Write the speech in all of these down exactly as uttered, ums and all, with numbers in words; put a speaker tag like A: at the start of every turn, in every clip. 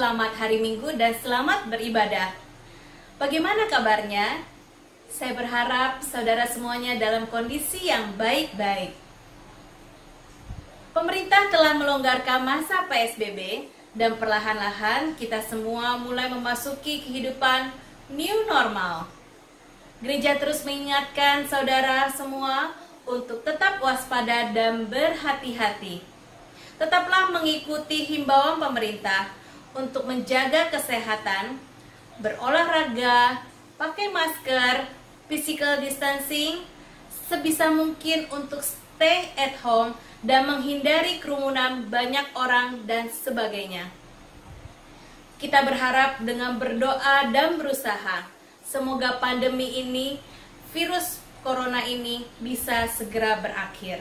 A: selamat hari Minggu dan selamat beribadah. Bagaimana kabarnya? Saya berharap saudara semuanya dalam kondisi yang baik-baik. Pemerintah telah melonggarkan masa P S B B dan perlahan-lahan kita semua mulai memasuki kehidupan new normal. Gereja terus mengingatkan saudara semua untuk tetap waspada dan berhati-hati. Tetaplah mengikuti himbauan pemerintah untuk menjaga kesehatan, berolahraga, pakai masker, physical distancing, sebisa mungkin untuk stay at home dan menghindari kerumunan banyak orang dan sebagainya. Kita berharap dengan berdoa dan berusaha, semoga pandemi ini, virus corona ini bisa segera berakhir.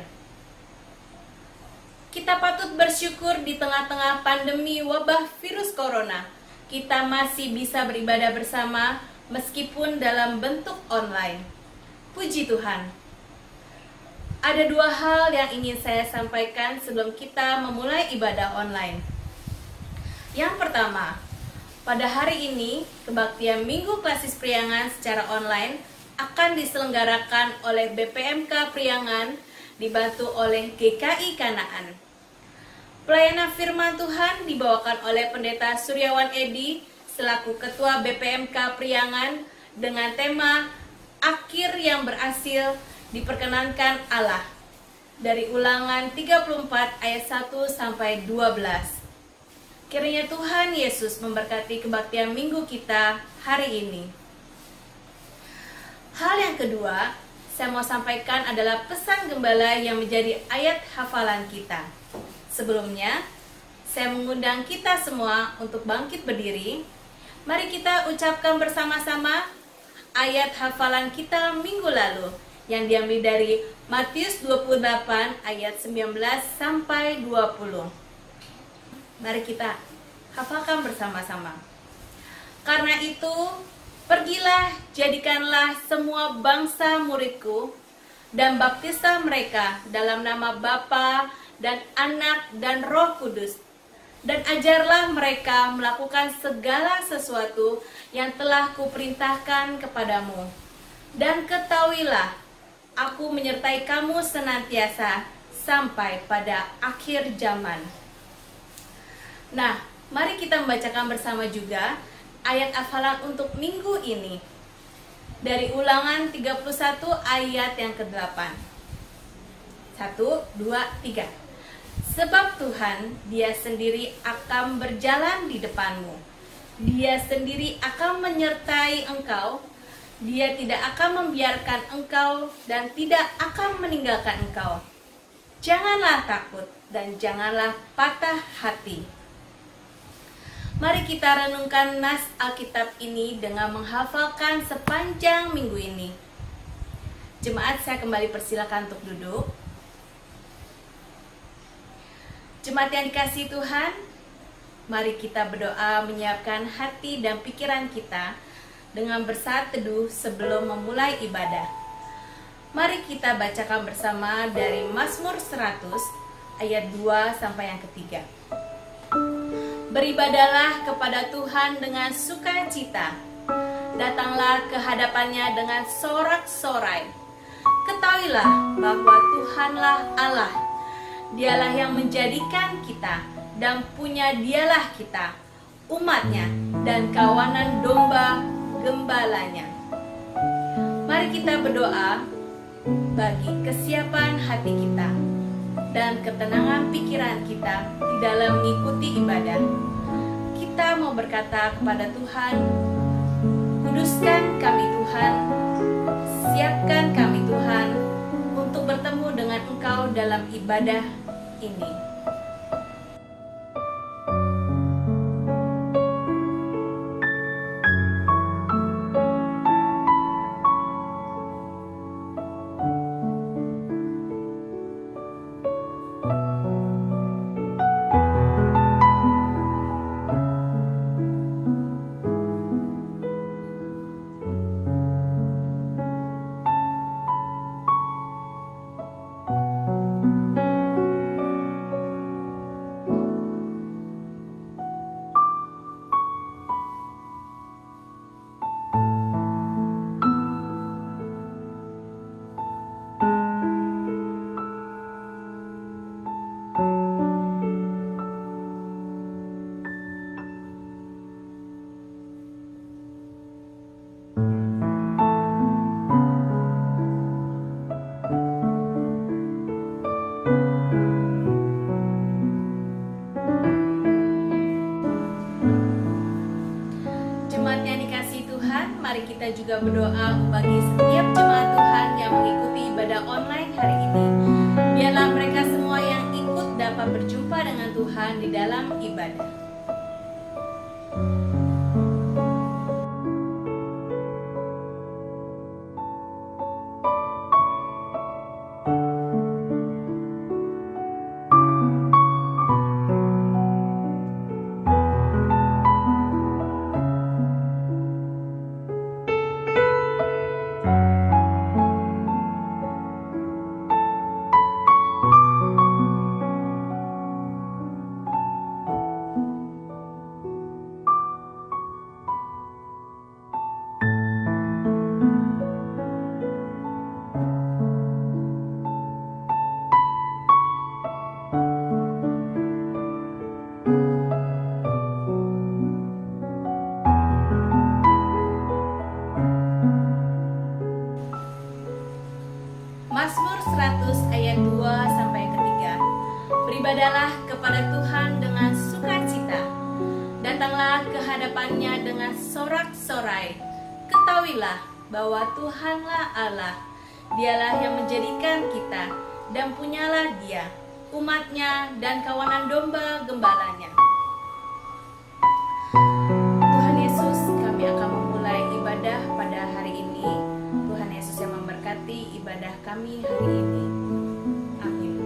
A: Kita patut bersyukur di tengah-tengah pandemi wabah virus corona, kita masih bisa beribadah bersama meskipun dalam bentuk online. Puji Tuhan. Ada dua hal yang ingin saya sampaikan sebelum kita memulai ibadah online. Yang pertama, pada hari ini, kebaktian Minggu Klasis Priangan secara online akan diselenggarakan oleh B P M K Priangan, dibantu oleh G K I Kanaan. Pelayanan firman Tuhan dibawakan oleh Pendeta Suryawan Edi selaku Ketua B P M K Priangan dengan tema Akhir yang Berhasil Diperkenankan Allah, dari Ulangan tiga puluh empat ayat satu sampai dua belas. Kiranya Tuhan Yesus memberkati kebaktian minggu kita hari ini. Hal yang kedua, saya mau sampaikan adalah pesan gembala yang menjadi ayat hafalan kita. Sebelumnya, saya mengundang kita semua untuk bangkit berdiri. Mari kita ucapkan bersama-sama ayat hafalan kita minggu lalu yang diambil dari Matius dua puluh delapan ayat sembilan belas sampai dua puluh. Mari kita hafalkan bersama-sama. Karena itu, pergilah, jadikanlah semua bangsa muridku, dan baptislah mereka dalam nama Bapa dan Anak dan Roh Kudus, dan ajarlah mereka melakukan segala sesuatu yang telah kuperintahkan kepadamu. Dan ketahuilah, aku menyertai kamu senantiasa sampai pada akhir zaman. Nah, mari kita membacakan bersama juga ayat hafalan untuk minggu ini dari Ulangan tiga puluh satu ayat yang kedelapan. Satu, dua, tiga. Sebab Tuhan, Dia sendiri akan berjalan di depanmu. Dia sendiri akan menyertai engkau. Dia tidak akan membiarkan engkau dan tidak akan meninggalkan engkau. Janganlah takut dan janganlah patah hati. Mari kita renungkan nas Alkitab ini dengan menghafalkan sepanjang minggu ini. Jemaat, saya kembali persilakan untuk duduk. Jemaat yang dikasihi Tuhan, mari kita berdoa menyiapkan hati dan pikiran kita dengan bersaat teduh sebelum memulai ibadah. Mari kita bacakan bersama dari Mazmur seratus ayat dua sampai yang ketiga. Beribadalah kepada Tuhan dengan sukacita, datanglah ke hadapannya dengan sorak-sorai. Ketahuilah bahwa Tuhanlah Allah. Dialah yang menjadikan kita dan punya Dialah kita, umatnya dan kawanan domba gembalanya. Mari kita berdoa bagi kesiapan hati kita dan ketenangan pikiran kita di dalam mengikuti ibadah. Kita mau berkata kepada Tuhan, kuduskan kami Tuhan, siapkan kami Tuhan untuk bertemu dengan Engkau dalam ibadah ini. juga berdoa bagi setiap jemaat Tuhan yang mengikuti ibadah online hari ini. Biarlah mereka semua yang ikut dapat berjumpa dengan Tuhan di dalam ibadah. Mazmur seratus ayat dua sampai ketiga. Beribadalah kepada Tuhan dengan sukacita, datanglah ke hadapannya dengan sorak-sorai. Ketahuilah bahwa Tuhanlah Allah, Dialah yang menjadikan kita, dan punyalah Dia, umatnya dan kawanan domba gembalanya. Tuhan Yesus, kami akan memulai ibadah pada hari ini. Tuhan Yesus yang memberkati ibadah kami hari ini. Amin.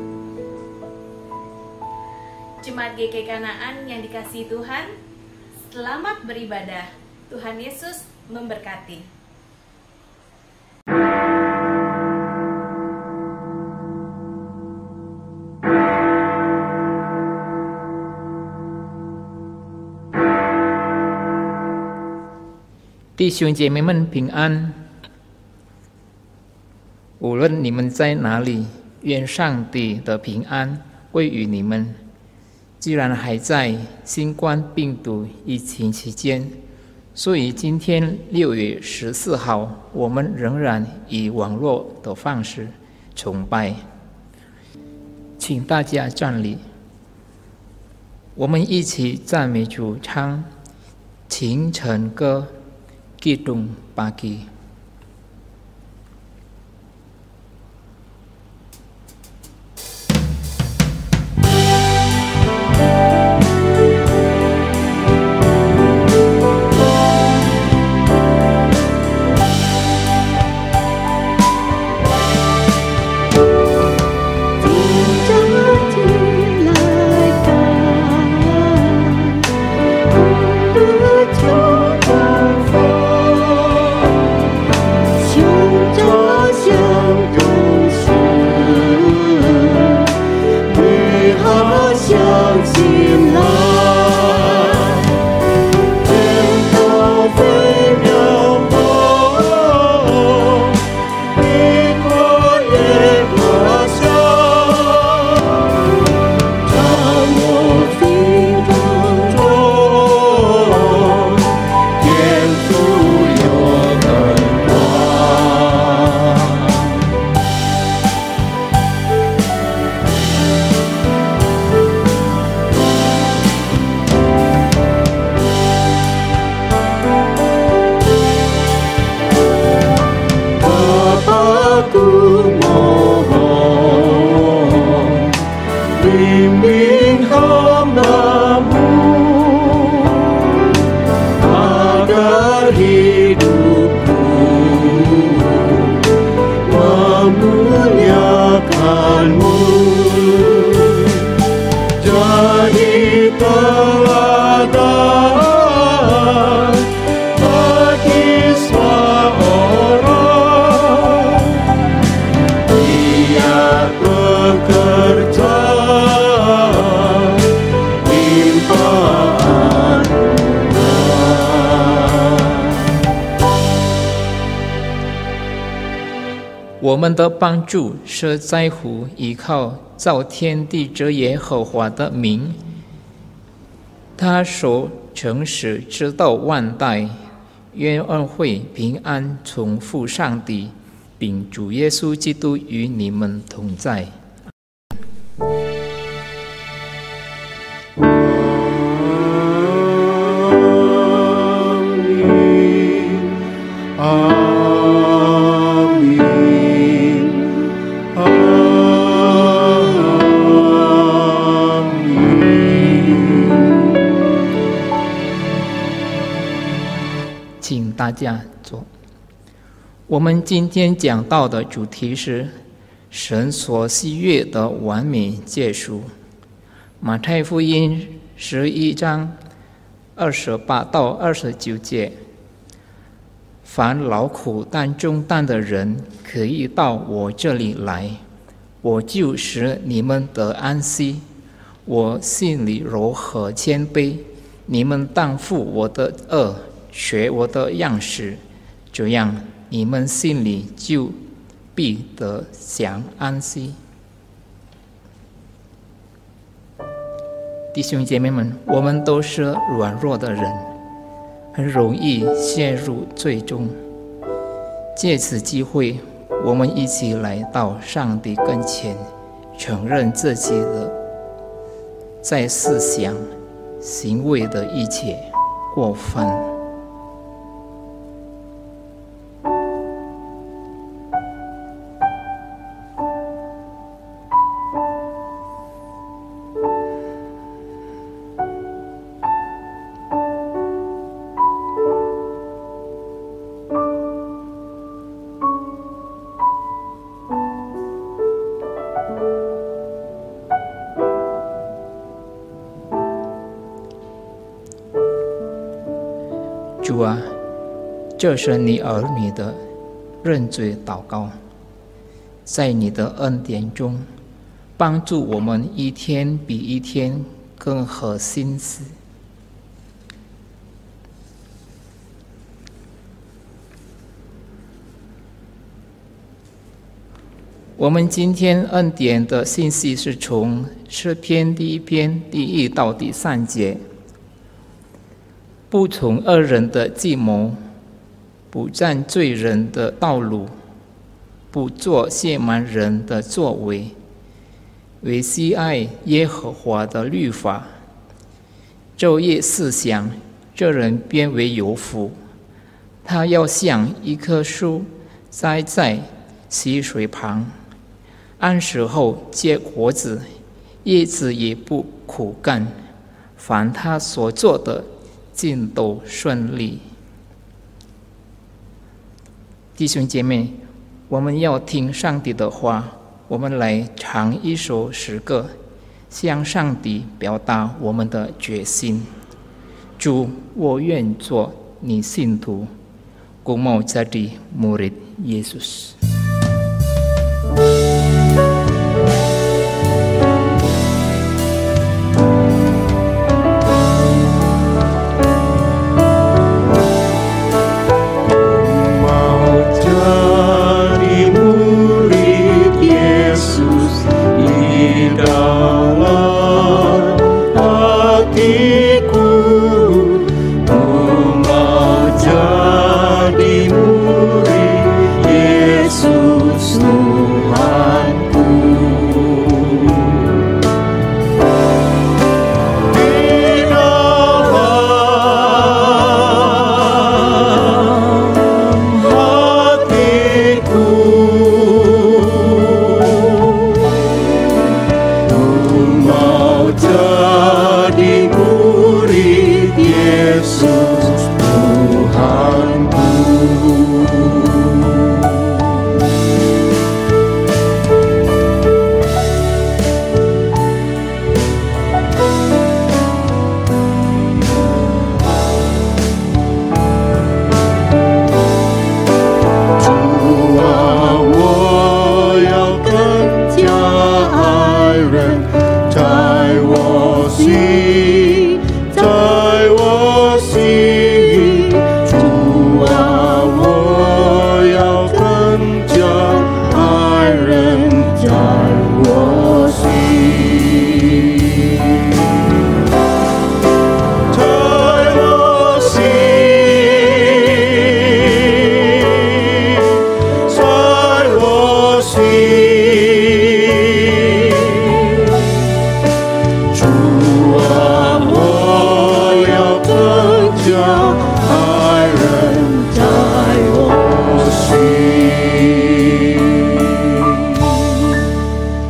A: Jemaat G K Kanaan yang dikasihi Tuhan, selamat beribadah. Tuhan Yesus memberkati.
B: 弟兄姐妹们平安。无论你们在哪里，愿上帝的平安归于你们。既然还在新冠病毒疫情期间，所以今天六月十四号，我们仍然以网络的方式崇拜。请大家站立，我们一起赞美主，唱清晨歌。 Kidung pagi.
A: “我们的帮助是在乎依靠造天地之耶和华的名，他所诚实直到万代。愿恩惠平安从父上帝，并主耶稣基督与你们同在。”
C: Amin.
B: 家做。我们今天讲到的主题是神所喜悦的完美结束。马太福音十一章二十八到二十九节，凡劳苦担重担的人，可以到我这里来，我就使你们得安息。我心里柔和谦卑，你们当负我的轭，学我的样式，这样你们心里就必得享安息。弟兄姐妹们，我们都是软弱的人，很容易陷入罪中。借此机会，我们一起来到上帝跟前，承认自己的在思想、行为的一切过分。主啊，这是你儿女的认罪祷告，在你的恩典中，帮助我们一天比一天更合心思。我们今天恩典的信息是从诗篇第一篇第一到第三节。不从恶人的计谋，不占罪人的道路，不做亵慢人的作为，唯喜爱耶和华的律法，昼夜思想，这人便为有福。他要像一棵树栽在溪水旁，按时候结果子，叶子也不枯干，凡他所做的尽都顺利。弟兄姐妹，我们要听上帝的话，我们来唱一首诗歌，向上帝表达我们的决心。主，我愿做你信徒, Ku mau jadi murid Yesus.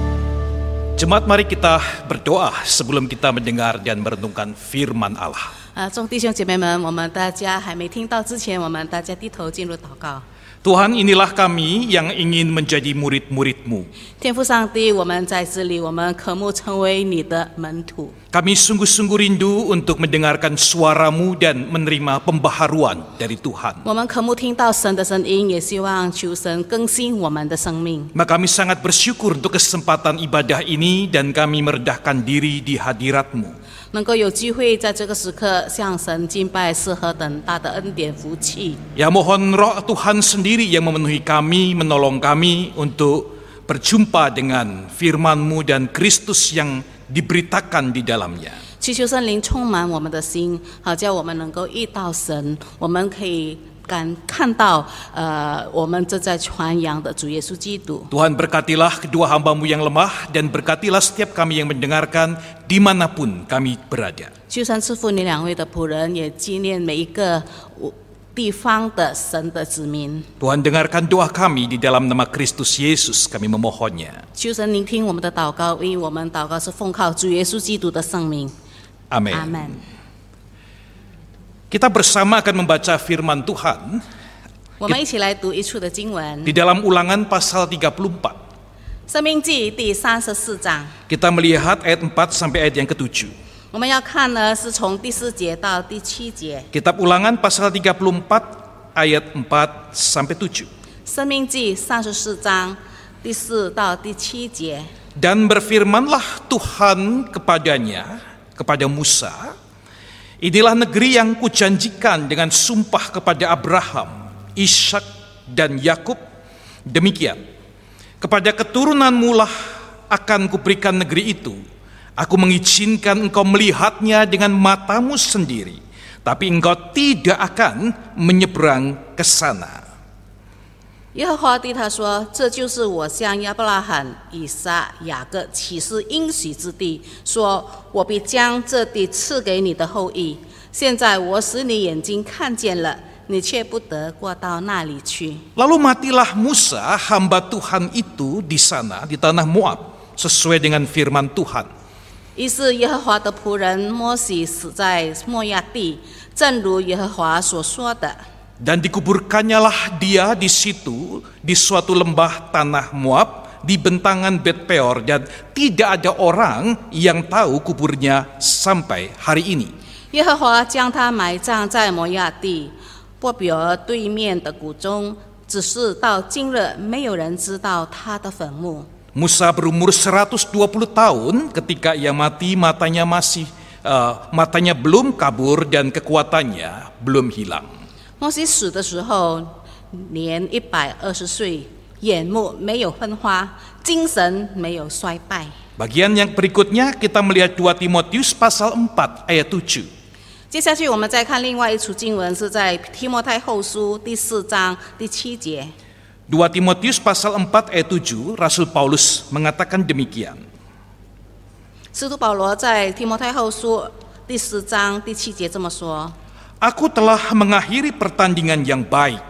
C: Jemaat, mari kita berdoa sebelum kita mendengar dan merenungkan firman Allah. 啊，众弟兄姐妹们，我们大家还没听到之前，我们大家低头进入祷告。
D: Tuhan, inilah kami yang ingin menjadi murid-murid-Mu.
C: 天父上帝，我们在这里，我们渴慕成为你的门徒。
D: Kami sungguh-sungguh rindu untuk mendengarkan suara-Mu dan menerima pembaharuan dari Tuhan.
C: 我们渴慕听到神的声音，也希望求神更新我们的生命。
D: Maka kami sangat bersyukur untuk kesempatan ibadah ini dan kami merendahkan diri di hadirat-Mu.
C: 能够有机会在这个时刻向神敬拜，是何等大的恩典福气。
D: Ya mohon roh Tuhan sendiri yang memenuhi kami, menolong kami untuk berjumpa dengan firman-Mu dan Kristus yang diberitakan di dalamnya.
C: 祈求圣灵充满我们的心，好叫我们能够遇到神，我们可以感看到，呃，我们正在传扬的主耶稣基督。
D: Tuhan berkatilah kedua hamba-Mu yang lemah dan berkatilah setiap kami yang mendengarkan dimanapun kami berada.
C: 求神赐福你两位的仆人，也纪念每一个地方的神的子民。
D: Tuhan dengarkan doa kami di dalam nama Kristus Yesus kami memohonnya.
C: 求神聆听我们的祷告，因为我们祷告是奉靠主耶稣基督的圣名。
D: Amin.
C: 阿门。
D: Kita bersama akan membaca firman Tuhan
C: 我们一起来读一处的经文，
D: di dalam Ulangan pasal tiga puluh empat.
C: 《生命记》第三十四章。
D: Kita melihat ayat empat sampai ayat yang ketujuh.
C: 我们要看呢，是从第四节到第七节。
D: Kitab Ulangan pasal tiga puluh empat ayat empat sampai tujuh.
C: 生命记三十四章第四到第七节。
D: Dan berfirmanlah Tuhan kepadanya, kepada Musa, inilah negeri yang kujanjikan dengan sumpah kepada Abraham, Ishak dan Yakub. Demikian, kepada keturunanmu lah akan kuberikan negeri itu. Aku mengizinkan engkau melihatnya dengan matamu sendiri, tapi engkau tidak akan menyeberang ke sana.
C: 耶和华对他说：“这就是我向亚伯拉罕、以撒、雅各起誓应许之地，说我必将这地赐给你的后裔。现在我使你眼睛看见了，你却不得过到那里去。”
D: Lalu matilah Musa, hamba Tuhan itu di sana, di tanah Moab, sesuai dengan firman Tuhan.
C: 于是耶和华的仆人摩西死在摩亚地，正如耶和华所说的。
D: Dan dikuburkannyalah dia di situ, di suatu lembah tanah Moab, di bentangan Bet Peor, dan tidak ada orang yang tahu kuburnya sampai hari ini.
C: 耶和华将他埋葬在摩亚地波比尔对面的谷中，只是到今日没有人知道他的坟墓。
D: Musa berumur seratus dua puluh tahun ketika ia mati, matanya masih uh, matanya belum kabur dan kekuatannya belum hilang.
C: 摩西死的时候年一百二十岁，眼目没有昏花，精神没有衰败。
D: Bagian yang berikutnya kita melihat dua Timotius pasal empat ayat tujuh.
C: 接下去我们再看另外一处经文，是在提摩太后书第四章第七节。
D: dua Timotius pasal empat ayat tujuh, Rasul Paulus mengatakan demikian.
C: 使徒保罗在提摩太后书第四章第七节这么说。
D: Aku telah mengakhiri pertandingan yang baik.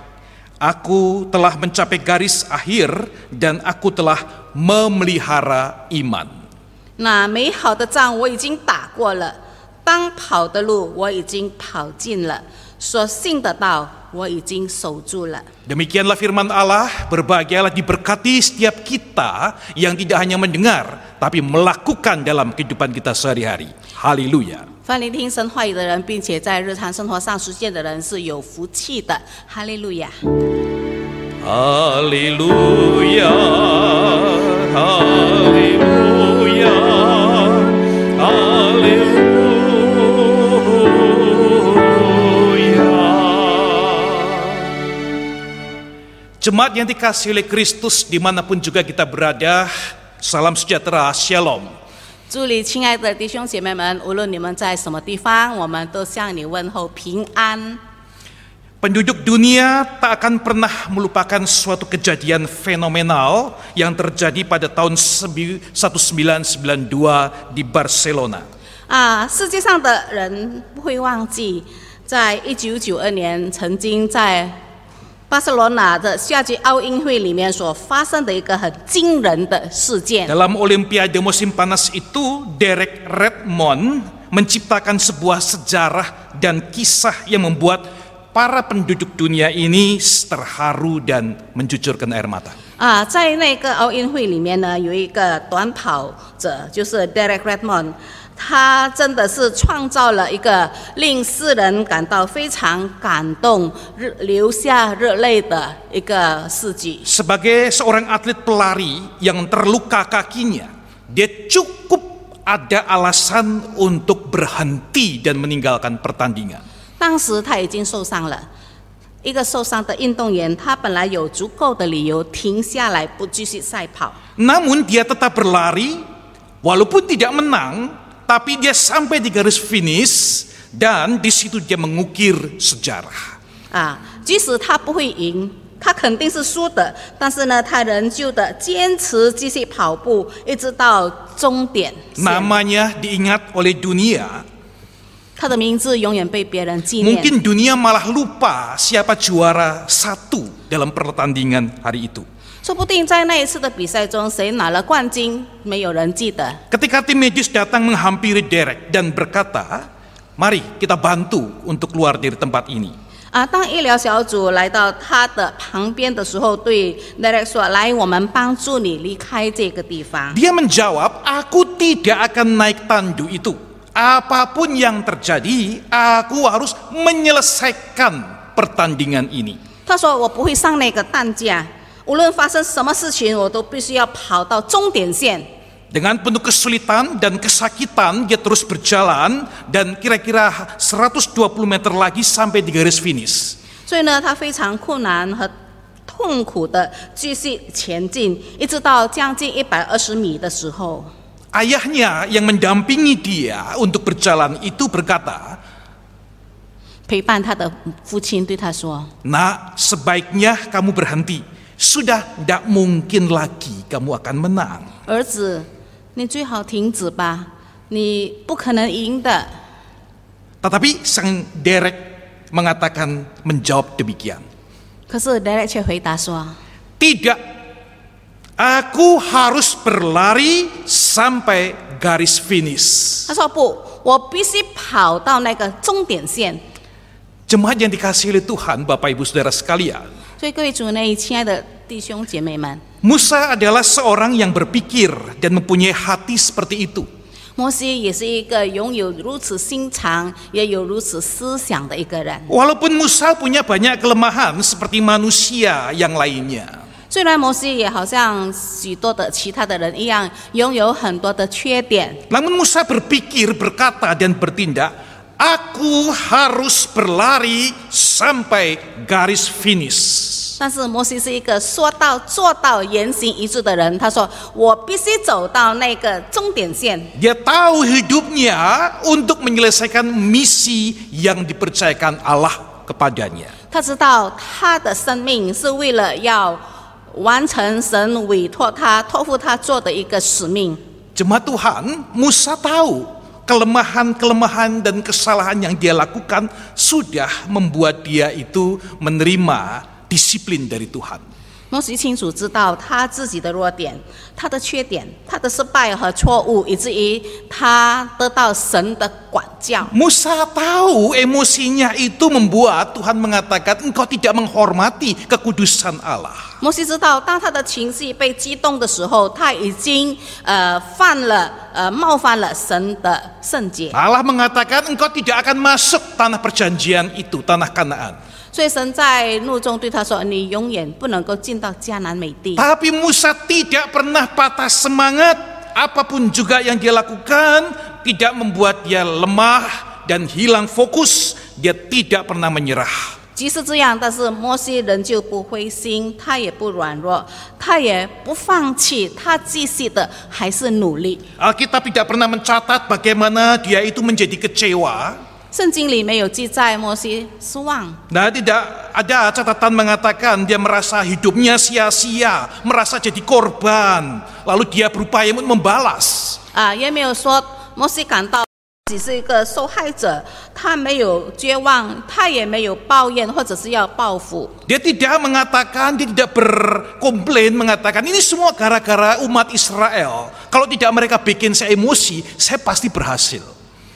D: Aku telah mencapai garis akhir dan aku telah memelihara iman.
C: 那美好的仗我已经打过了，当跑的路我已经跑尽了，所信的道我已经守住了。
D: Demikianlah firman Allah, berbahagialah diberkati setiap kita yang tidak hanya mendengar, tapi melakukan dalam kehidupan kita sehari-hari. Haleluya.
C: 凡聆听神话语的人，并且在日常生活上实践的人，是有福气的。哈利路亚！
D: Haleluya, haleluya, haleluya. Jemaat yang dikasihi oleh Kristus dimanapun juga kita berada, salam sejahtera, shalom.
C: 祝你亲爱的弟兄姐妹们，无论你们在什么地方，我们都向你问候平安。
D: Penduduk dunia tak akan pernah melupakan suatu kejadian fenomenal yang terjadi pada tahun seribu sembilan ratus sembilan puluh dua di Barcelona.
C: 啊，世界上的人不会忘记，在一九九二年曾经在巴塞罗那的夏季奥运会里面所发生的一个很惊人的事件。
D: Dalam Olimpiade musim panas itu, Derek Redmond menciptakan sebuah sejarah dan kisah yang membuat para penduduk dunia ini terharu dan mencucurkan air mata.
C: 啊，在那个奥运会里面呢，有一个短跑者，就是 Derek Redmond， 他真的是创造了一个令世人感到非常感动、流下热泪的一个事迹。
D: Sebagai seorang atlet pelari yang terluka kakinya, dia cukup ada alasan untuk berhenti dan meninggalkan pertandingan.
C: 当时他已经受伤了。 一个受伤的运动员，他本来有足够的理由停下来不继续赛跑。
D: Namun dia tetap berlari, walaupun tidak menang, tapi dia sampai di garis finish dan di situ dia mengukir sejarah.
C: 啊，即使他不会赢，他肯定是输的，但是呢，他仍旧的坚持继续跑步，一直到终点线。
D: Namanya diingat oleh dunia.
C: 他的名字永远被别人纪念。
D: Mungkin dunia malah lupa siapa juara satu dalam pertandingan hari itu.
C: 说不定在那一次的比赛中，谁拿了冠军，没有人记得。
D: Ketika tim medis datang menghampiri Derek dan berkata, "Mari kita bantu untuk keluar dari tempat ini."
C: 啊，当医疗小组来到他的旁边的时候，对 Derek 说：“来，我们帮助你离开这个地方。”
D: Dia menjawab, "Aku tidak akan naik tandu itu. Apapun yang terjadi, aku harus menyelesaikan pertandingan ini."
C: 他说：“我不会上那个担架，无论发生什么事情，我都必须要跑到终点线。”
D: Dengan penuh kesulitan dan kesakitan, dia terus berjalan dan kira-kira seratus dua puluh meter lagi sampai di garis finish.
C: 所以呢，他非常困难和痛苦的继续前进，一直到将近一百二十米的时候。
D: Ayahnya yang mendampingi dia untuk berjalan itu berkata,
C: 陪伴他的父亲对他说
D: "Nak, sebaiknya kamu berhenti. Sudah tidak mungkin lagi kamu akan menang."
C: 儿子，你最好停止吧，你不可能赢的。
D: Tetapi sang Derek mengatakan menjawab demikian.
C: 可是 Derek 却回答说
D: Tidak, aku harus berlari sampai garis finish.
C: 他说不，我必须跑到那个终点线。
D: Jemaat yang dikasihi oleh Tuhan, Bapak Ibu Saudara sekalian.
C: 所以各位主内亲爱的弟兄姐妹们，
D: Musa adalah seorang yang berpikir dan mempunyai hati seperti itu.
C: 摩西也是一个拥有如此心肠，也有如此思想的一个人。
D: Walaupun Musa punya banyak kelemahan seperti manusia yang lainnya.
C: 虽然摩西也好像许多的其他的人一样，拥有很多的缺点，
D: Namun Musa berpikir, berkata dan bertindak, "Aku harus berlari sampai garis finish."
C: 但是摩西是一个说到做到、言行一致的人。他说：“我必须走到那个终点线。”
D: Dia tahu hidupnya untuk menyelesaikan misi yang dipercayakan Allah kepadanya.
C: 他知道他的生命是为了要完成神委托他、托付他做的一个使命。
D: Jemaat Tuhan, Musa tahu kelemahan-kelemahan dan kesalahan yang dia lakukan sudah membuat dia itu menerima disiplin dari Tuhan.
C: 摩西清楚知道他自己的弱点、他的缺点、他的失败和错误，以至于他得到神的管教。
D: Musa tahu emosinya itu membuat Tuhan mengatakan engkau tidak menghormati kekudusan Allah.
C: 摩西知道，当他的情绪被激动的时候，他已经呃犯了呃冒犯了神的圣洁。
D: Allah mengatakan engkau tidak akan masuk tanah perjanjian itu, tanah Kanaan.
C: 所以神在怒中对他说：“你永远不能够进到迦南美地。”
D: Tapi Musa tidak pernah patah semangat. Apapun juga yang dia lakukan tidak membuat dia lemah dan hilang fokus. Dia tidak pernah menyerah.
C: 即使这样，但是摩西仍旧不灰心，他也不软弱，他也不放弃，他继续的还是努力。
D: Alkitab tidak pernah mencatat bagaimana dia itu menjadi kecewa.
C: 圣经里没有记载摩西失望，
D: Nah, tidak ada catatan mengatakan dia merasa hidupnya sia-sia, merasa jadi korban, lalu dia berupaya untuk membalas.
C: 啊，也没有说摩西感到自己是一个受害者，他没有绝望，他也没有抱怨或者是要报复。
D: Dia tidak mengatakan, dia tidak berkomplain mengatakan ini semua gara-gara umat Israel. Kalau tidak mereka bikin saya emosi, saya pasti berhasil.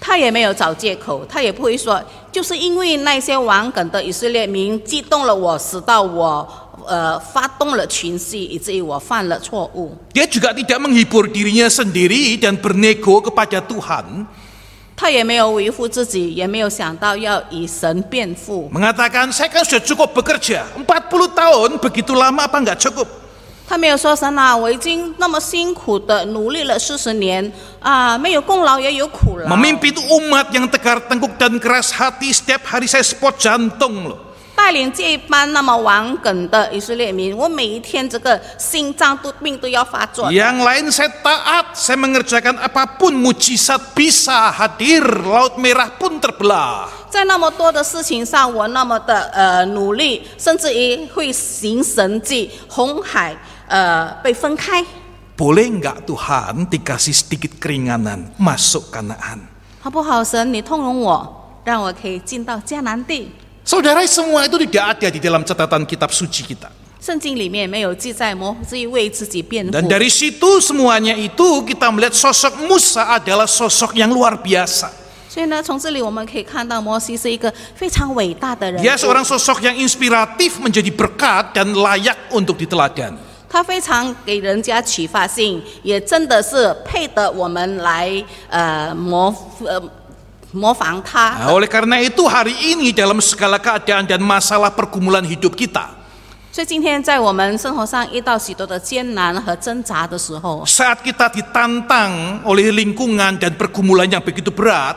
C: 他也没有找借口，他也不会说，就是因为那些顽梗的以色列民激动了我，使到我呃发动了群戏，以至于我犯了错误。
D: Dia juga tidak menghibur dirinya sendiri dan bernego kepada Tuhan.
C: 他也没有维护自己，也没有想到要以神辩护。
D: Mengatakan saya kan sudah cukup bekerja empat puluh tahun, begitu lama apa enggak cukup?
C: 他没有说神啊，我已经那么辛苦的努力了四十年啊，没有功劳也有苦劳。
D: Memimpin umat yang tegar tengkuk dan keras hati, setiap hari saya spot jantung loh.
C: 带领这一班那么顽梗的以色列民，我每一天这个心脏都病都要发作。
D: Yang lain saya taat, saya mengerjakan apapun, mujizat bisa hadir, laut merah pun terbelah.
C: 在那么多的事情上，我那么的呃努力，甚至于会行神迹，红海呃被分开。
D: Boleh enggak Tuhan dikasih sedikit keringanan masuk Kanaan?
C: 好不好，神，你通融我，让我可以进到迦南地。
D: Saudara, semua itu tidak ada di dalam catatan kitab suci kita.
C: 圣经里面没有记载摩西为自己辩护。
D: Dan dari situ semuanya itu kita melihat sosok Musa adalah sosok yang luar biasa.
C: 所以呢，从这里我们可以看到摩西是一个非常伟大的人。
D: Dia seorang sosok yang inspiratif, menjadi berkat dan layak untuk diteladani.
C: 他非常给人家启发性，也真的是配得我们来呃模呃模仿他。
D: Nah, oleh karena itu hari ini dalam segala keadaan dan masalah pergumulan hidup kita,
C: 所以今天在我们生活上遇到许多的艰难和挣扎的时候，
D: saat kita ditantang oleh lingkungan dan pergumulan yang begitu berat,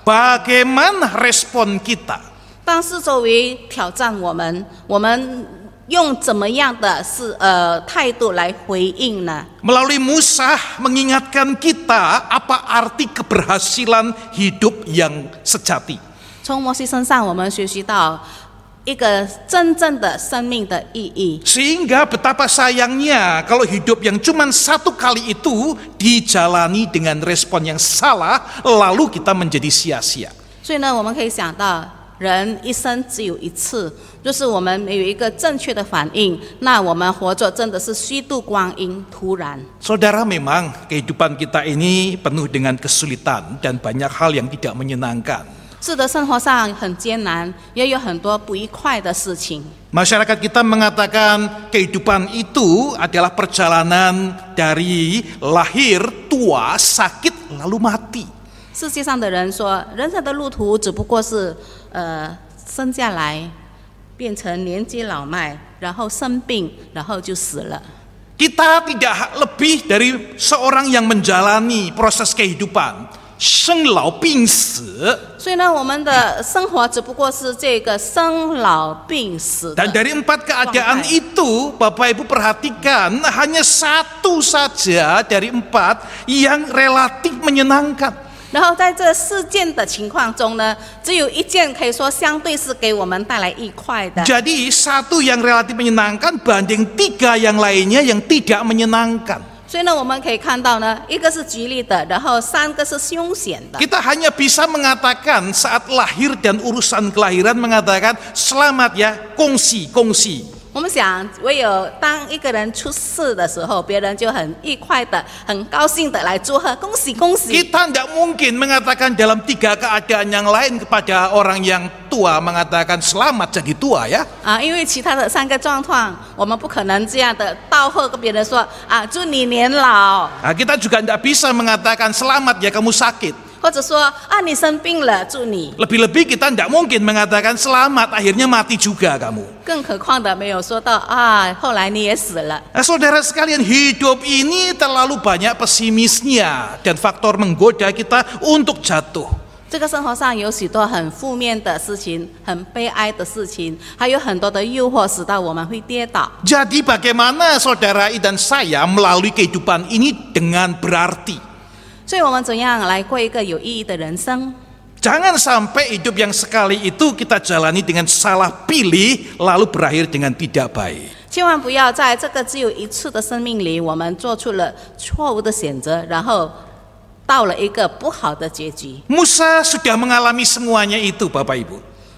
D: bagaimana respon kita?
C: 当四周围挑战我们，我们用怎么样的是呃态度来回应呢？
D: Melalui Musa mengingatkan kita apa arti keberhasilan hidup yang sejati.
C: 从摩西身上，我们学习到一个真正的生命的意义。
D: Sehingga betapa sayangnya kalau hidup yang cuma satu kali itu dijalani dengan respon yang salah, lalu kita menjadi sia-sia.
C: 所以呢，我们可以想到，人一生只有一次，就是我们没有一个正确的反应，那我们活着真的是虚度光阴，突然。
D: Saudara, memang kehidupan kita ini penuh dengan kesulitan dan banyak hal yang tidak menyenangkan.
C: 是的，生活上很艰难，也有很多不愉快的事情。
D: Masyarakat kita mengatakan kehidupan itu adalah perjalanan dari lahir, tua, sakit, lalu mati.
C: 世界上的人说，人生的路途只不过是呃生下来，变成年纪老迈，然后生病，然后就死了。
D: Kita tidak lebih dari seorang yang menjalani proses kehidupan, 生老病死.
C: 所以呢，我们的生活只不过是这个生老病死的。
D: Dan dari empat keadaan itu, Bapak Ibu perhatikan, hanya satu saja dari empat yang relatif menyenangkan.
C: 然后在这四件的情况中呢，只有一件可以说相对是给我们带来愉快的。
D: Jadi satu yang relatif menyenangkan banding tiga yang lainnya yang tidak menyenangkan.
C: 所以呢，我们可以看到呢，一个是吉利的，然后三个是凶险的。
D: Kita hanya bisa mengatakan saat lahir dan urusan kelahiran mengatakan selamat ya, kongsi, kongsi.
C: 我们想，唯有当一个人出世的时候，别人就很愉快的、很高兴的来祝贺，恭喜恭喜。
D: Kita tidak mungkin mengatakan dalam tiga keadaan yang lain kepada orang yang tua mengatakan selamat jadi tua ya.
C: 啊，因为其他的三个状况，我们不可能这样的道贺跟别人说啊，祝你年老，
D: Nah, kita juga tidak bisa mengatakan selamat ya kamu sakit.
C: 或者说啊，你生病了，祝你。
D: Lebih-lebih kita tidak mungkin mengatakan selamat akhirnya mati juga kamu.
C: 更何况的没有说到啊，后来你也死了。
D: Nah, saudara sekalian, hidup ini terlalu banyak pesimisnya dan faktor menggoda kita untuk jatuh.
C: 这个生活上有许多很负面的事情，很悲哀的事情，还有很多的诱惑，使到我们会跌倒。
D: Jadi bagaimana saudara dan saya melalui kehidupan ini dengan berarti?
C: 所以我们怎样来过一个有意义的人生？
D: Jangan sampai hidup yang sekali itu kita jalani dengan salah pilih lalu berakhir dengan tidak baik.
C: 千万不要在这个只有一次的生命里，我们做出了错误的选择，然后到了一个不好的结局。
D: Musa sudah mengalami semuanya itu, Bapak Ibu.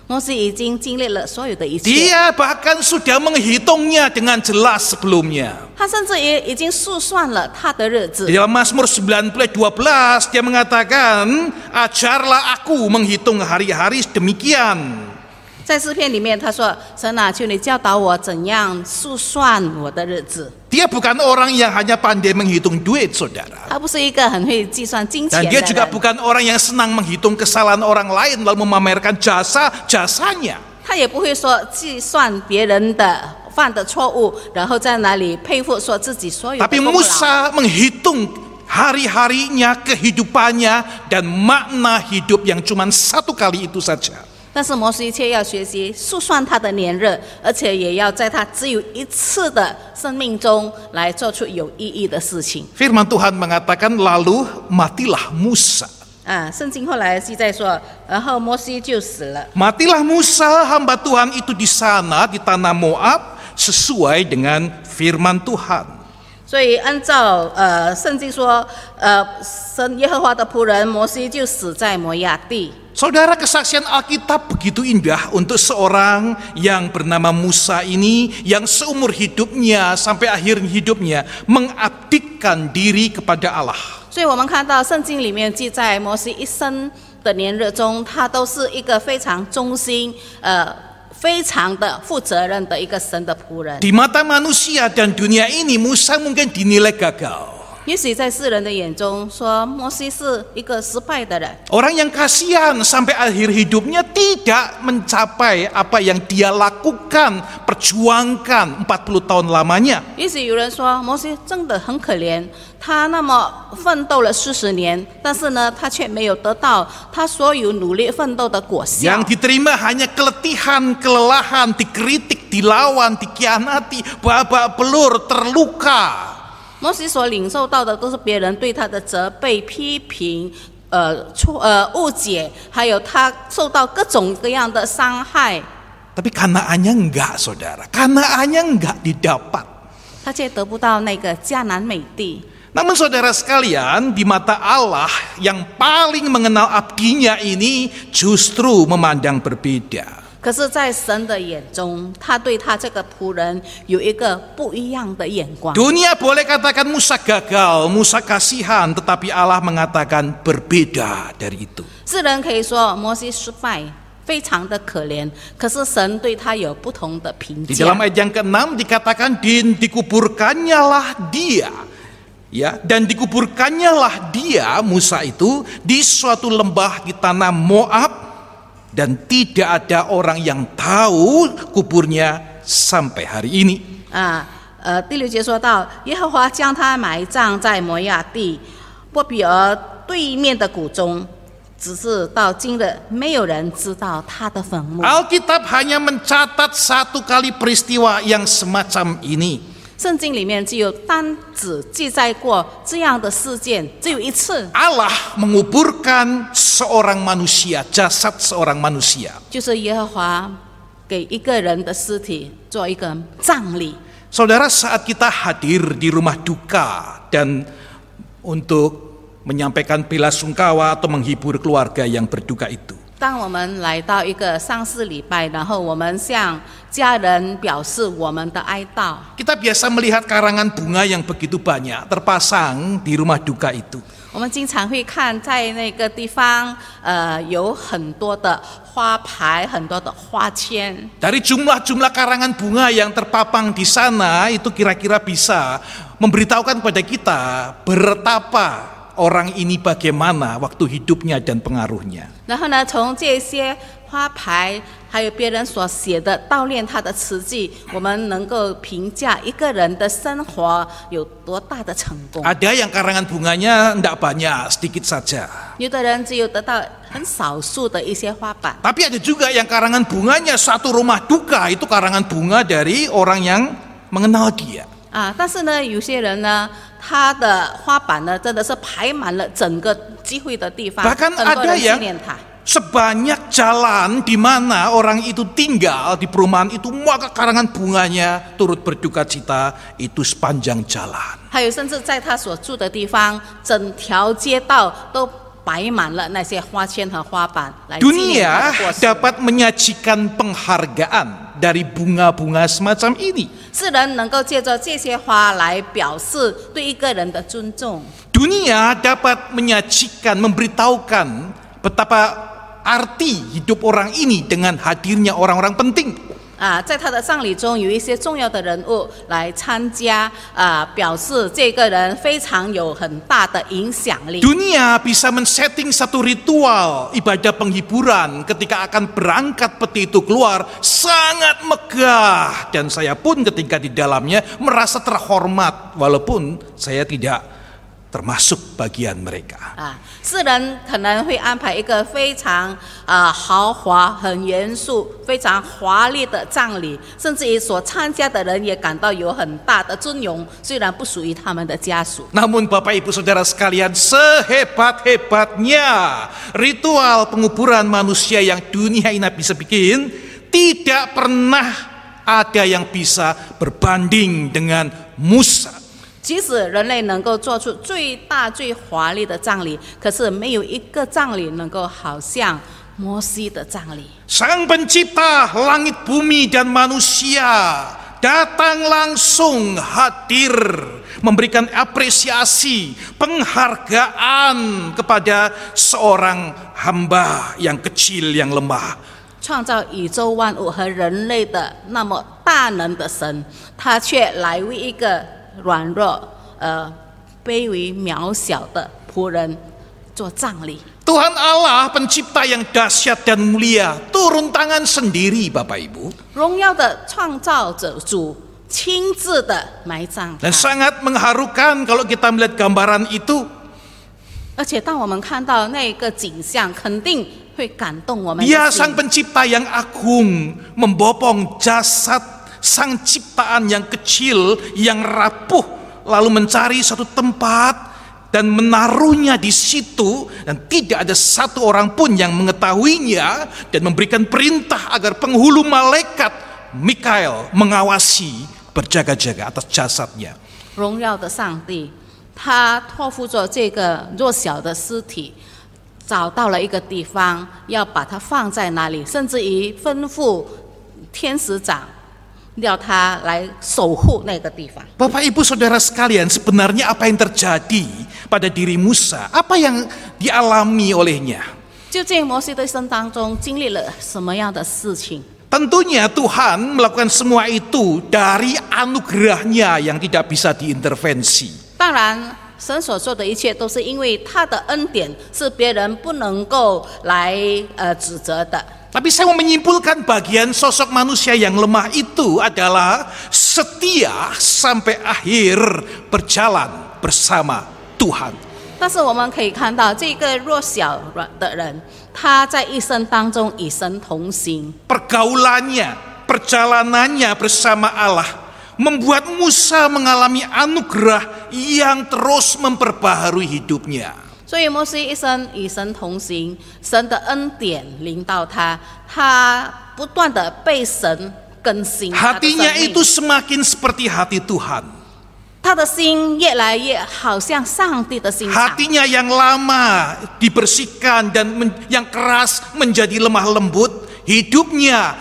C: 摩西已经经历了所有的一切，
D: Dia bahkan sudah menghitungnya dengan jelas sebelumnya.
C: 他甚至也已经数算了他的日子。
D: Di dalam Mazmur sembilan puluh dua belas dia mengatakan, ajarlah aku menghitung hari-hari demikian.
C: 在诗篇里面他说，神啊，求你教导我怎样数算我的日子。
D: Dia bukan orang yang hanya pandai menghitung duit, saudara.
C: 他不是一个很会计算金钱
D: Dan
C: 的
D: dia juga
C: 人，
D: bukan orang yang senang menghitung kesalahan orang lain lalu memamerkan jasa-jasanya.
C: 他也不会说计算别人的犯的错误，然后在那里佩服说自己所有的
D: Tapi
C: 功劳。
D: Musa menghitung hari-harinya, kehidupannya, dan makna hidup yang cuma satu kali itu saja.
C: 但是摩西却要学习数算他的年日，而且也要在他只有一次的生命中来做出有意义的事情。
D: Firman Tuhan mengatakan, lalu matilah Musa.
C: 啊，圣经后来记载说，然后摩西就死了。
D: Matilah Musa, hamba Tuhan itu di sana, di tanah Moab, sesuai dengan firman Tuhan.
C: 所以按照呃圣经说，呃神耶和华的仆人摩西就死在摩亚地。
D: Saudara, kesaksian Alkitab begitu indah untuk seorang yang bernama Musa ini, yang seumur hidupnya sampai akhir hidupnya mengabdikan diri kepada Allah.
C: 所以我们看到圣经里面记载摩西一生的年日中，他都是一个非常忠心、呃非常的负责任的一个神的仆人。
D: Di mata manusia dan dunia ini, Musa mungkin dinilai gagal.
C: 也许在世人的眼中说，摩西是一个失败的人。
D: Orang yang kasihan sampai akhir hidupnya tidak mencapai apa yang dia lakukan, perjuangkan empat puluh tahun lamanya.
C: 也许有人说，摩西真的很可怜，他那么奋斗了四十年，但是呢，他却没有得到他所有努力奋斗的果效。
D: Yang diterima hanya keletihan, kelelahan, dikritik, dilawan, dikhianati, babak belur, terluka.
C: 摩西所领受到的都是别人对他的责备、批评、呃错呃误解，还有他受到各种各样的伤害，
D: Tapi Kanaannya enggak, saudara. Kanaannya enggak didapat.
C: 他却得不到那个迦南美地。
D: Namun saudara sekalian, di mata Allah yang paling mengenal abdinya ini justru memandang berbeda.
C: 可是，在神的眼中，他对他这个仆人有一个不一样的眼光。
D: Dunia boleh katakan Musa gagal, Musa kasihan, tetapi Allah mengatakan berbeda dari itu.
C: 世人可以说摩西失败，非常的可怜，可是神对他有不同的评
D: Di
C: 价
D: dalam。ayat yang keenam dikatakan din dikuburkannyalah dia. Ya, dan dikuburkannyalah dia, Musa itu, di suatu lembah di tanah Moab, dan tidak ada orang yang tahu kuburnya sampai hari ini.
C: 啊，呃，第六节说到，耶和华将他埋葬在摩亚地波比尔对面的谷中，只是到今日没有人知道他的坟墓。
D: Alkitab hanya mencatat satu kali peristiwa yang semacam ini.
C: 圣经里面只有单只记载过这样的事件，只有一次，
D: Allah menguburkan seorang manusia, jasad seorang manusia.
C: 就是耶和华给一个人的尸体做一个葬礼。
D: Saudara, saat kita hadir di rumah duka dan untuk menyampaikan bela sungkawa atau menghibur keluarga yang berduka itu,
C: 当我们来到一个丧事礼拜，然后我们向家人表示我们的哀悼，
D: kita biasa melihat karangan bunga yang begitu banyak terpasang di rumah duka itu.
C: 我们经常会看在那个地方，呃，有很多的花牌，很多的花签。
D: Dari jumlah-jumlah karangan bunga yang terpapang di sana itu kira-kira bisa memberitahukan kepada kita betapa orang ini bagaimana waktu hidupnya dan pengaruhnya.
C: 然后呢，从这些花牌还有别人所写的悼念他的词句，我们能够评价一个人的生活有多大的成功。
D: Ada yang karangan bunganya tidak banyak, sedikit saja.
C: 有的人只有得到很少数的一些花瓣，
D: Tapi ada juga yang karangan bunganya satu rumah duka, itu karangan bunga dari orang yang mengenal dia.
C: 啊，但是呢，有些人呢，他的花瓣呢，真的是排满了整个集会的地方，
D: Bahkan
C: 很多
D: ada
C: 人纪
D: yang
C: 念他。
D: sebanyak jalan di mana orang itu tinggal di perumahan itu, maka karangan bunganya turut berduka cita itu sepanjang jalan.
C: 还有，甚至在他所住的地方，整条街道都摆满了那些花圈和花瓣来纪念他
D: Dunia
C: 的过世。
D: dapat menyajikan penghargaan dari bunga-bunga semacam ini.
C: 世人能够借着这些花来表示对一个人的尊重。
D: Dunia dapat menyajikan, memberitahukan betapa arti hidup orang ini dengan hadirnya orang-orang penting.
C: 啊，在他的葬礼中有一些重要的人物来参加，啊，表示这个人非常有很大的影响力。
D: Dunia bisa men-setting satu ritual ibadah penghiburan ketika akan berangkat peti itu keluar sangat megah, dan saya pun ketika di dalamnya merasa terhormat walaupun saya tidak termasuk bagian mereka.
C: 啊，世人可能会安排一个非常啊豪华、很严肃、非常华丽的葬礼，甚至于所参加的人也感到有很大的尊荣，虽然不属于他们的家属。
D: Namun Bapak Ibu Saudara sekalian, sehebat-hebatnya ritual penguburan manusia yang dunia ini bisa bikin, tidak pernah ada yang bisa berbanding dengan Musa.
C: 即使人类能够做出最大最华丽的葬礼，可是没有一个葬礼能够好像摩西的葬礼。
D: Sang pencipta langit bumi dan manusia datang langsung hadir, memberikan apresiasi, penghargaan kepada seorang hamba yang kecil, yang lemah.
C: 创造宇宙万物和人类的那么大能的神，他却来为一个软弱、呃卑微、渺小的仆人做葬礼。
D: Tuhan Allah pencipta yang dahsyat dan mulia turun tangan sendiri, Bapak Ibu,
C: 荣耀的创造者主亲自的埋葬他
D: dan，sangat mengharukan kalau kita melihat gambaran itu.
C: 而且当我们看到那个景象，肯定会感动我们的
D: Dia
C: 心
D: sang pencipta yang agung, membopong jasad sang ciptaan yang kecil, yang rapuh, lalu mencari satu tempat dan menaruhnya di situ, dan tidak ada satu orang pun yang mengetahuinya, dan memberikan perintah agar penghulu malaikat Mikael mengawasi, berjaga-jaga atas jasadnya.
C: 荣耀的上帝，他托付着这个弱小的尸体，找到了一个地方，要把它放在那里，甚至于吩咐天使长要他来守护那个地方。
D: Bapak Ibu Saudara sekalian, sebenarnya apa yang terjadi pada diri Musa? Apa yang dialami olehnya?
C: 究竟摩西的一生当中经历了什么样的事情？
D: Tentunya Tuhan melakukan semua itu dari anugerahnya yang tidak bisa diintervensi.
C: 当然，神所做的一切都是因为他的恩典，是别人不能够来呃指责的。
D: Tapi saya mau menyimpulkan bagian sosok manusia yang lemah itu adalah setia sampai akhir berjalan bersama Tuhan.
C: 但是我们可以看到，这个弱小的人，他在一生当中与神同行。
D: Pergaulannya, perjalanannya bersama Allah membuat Musa mengalami anugerah yang terus memperbaharui hidupnya.
C: 所以摩西一生与神同行，神的恩典临到他，他不断的被神更新。他的生
D: Hatinya
C: 命
D: itu semakin seperti hati Tuhan.
C: 他的心越来越好像上帝的心肠。
D: Hatinya yang lama dibersihkan dan men, yang keras menjadi lemah lembut, hidupnya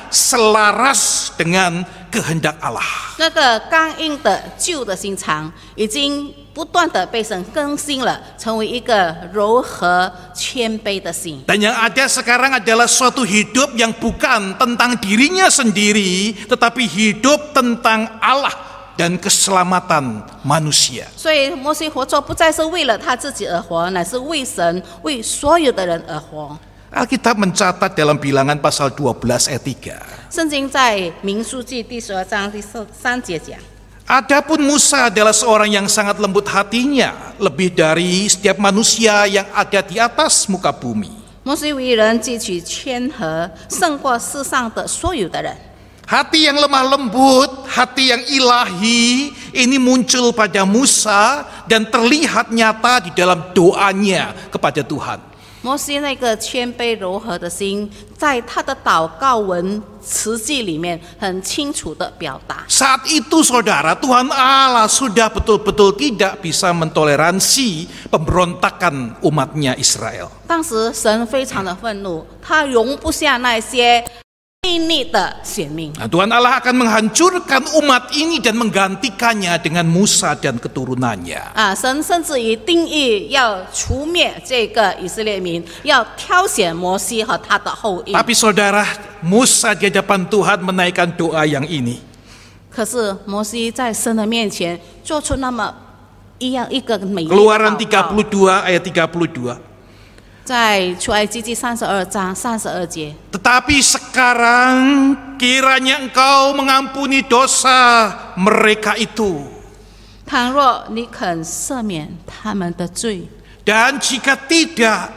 D: selaras dengan kehendak Allah.
C: 那个刚硬的旧的心肠，已经不断的被神更新了，成为一个柔和谦卑的心。
D: Dan yang ada sekarang adalah suatu hidup yang bukan tentang dirinya sendiri, tetapi hidup tentang Allah dan keselamatan manusia.
C: 所以摩西活着不再是为了他自己而活，乃是为神、为所有的人而活。
D: Alkitab mencatat dalam Bilangan pasal dua belas ayat tiga.
C: 圣经在民数记第十二章第三节讲。
D: Adapun Musa adalah seorang yang sangat lembut hatinya, lebih dari setiap manusia yang ada di atas muka bumi.
C: 摩西为人汲取谦和，胜过世上的所有的人。
D: Hati yang lemah lembut, hati yang ilahi, ini muncul pada Musa dan terlihat nyata di dalam doanya kepada Tuhan.
C: 摩西那个谦卑柔和的心，在他的祷告文词句里面很清楚的表达。
D: Saat itu saudara, Tuhan Allah sudah betul-betul tidak bisa mentoleransi pemberontakan umatnya Israel.
C: 当时神非常的愤怒，他容不下那些悖逆的选民。
D: Nah, Tuhan Allah akan menghancurkan umat ini dan menggantikannya dengan Musa dan keturunannya.
C: 啊，神甚至于定义要除灭这个以色列民，要挑选摩西和他的后裔。
D: Tapi saudara, Musa di hadapan Tuhan menaikkan doa yang ini.
C: 可是摩西在神的面前做出那么一样一个美丽的
D: Keluaran
C: 祷告，
D: tiga puluh dua ayat tiga puluh dua.
C: 在出埃及记三十二章三十二节。
D: Tetapi sekarang kiranya engkau mengampuni dosa mereka itu.
C: 倘若你肯赦免他们的罪，
D: Dan jika tidak,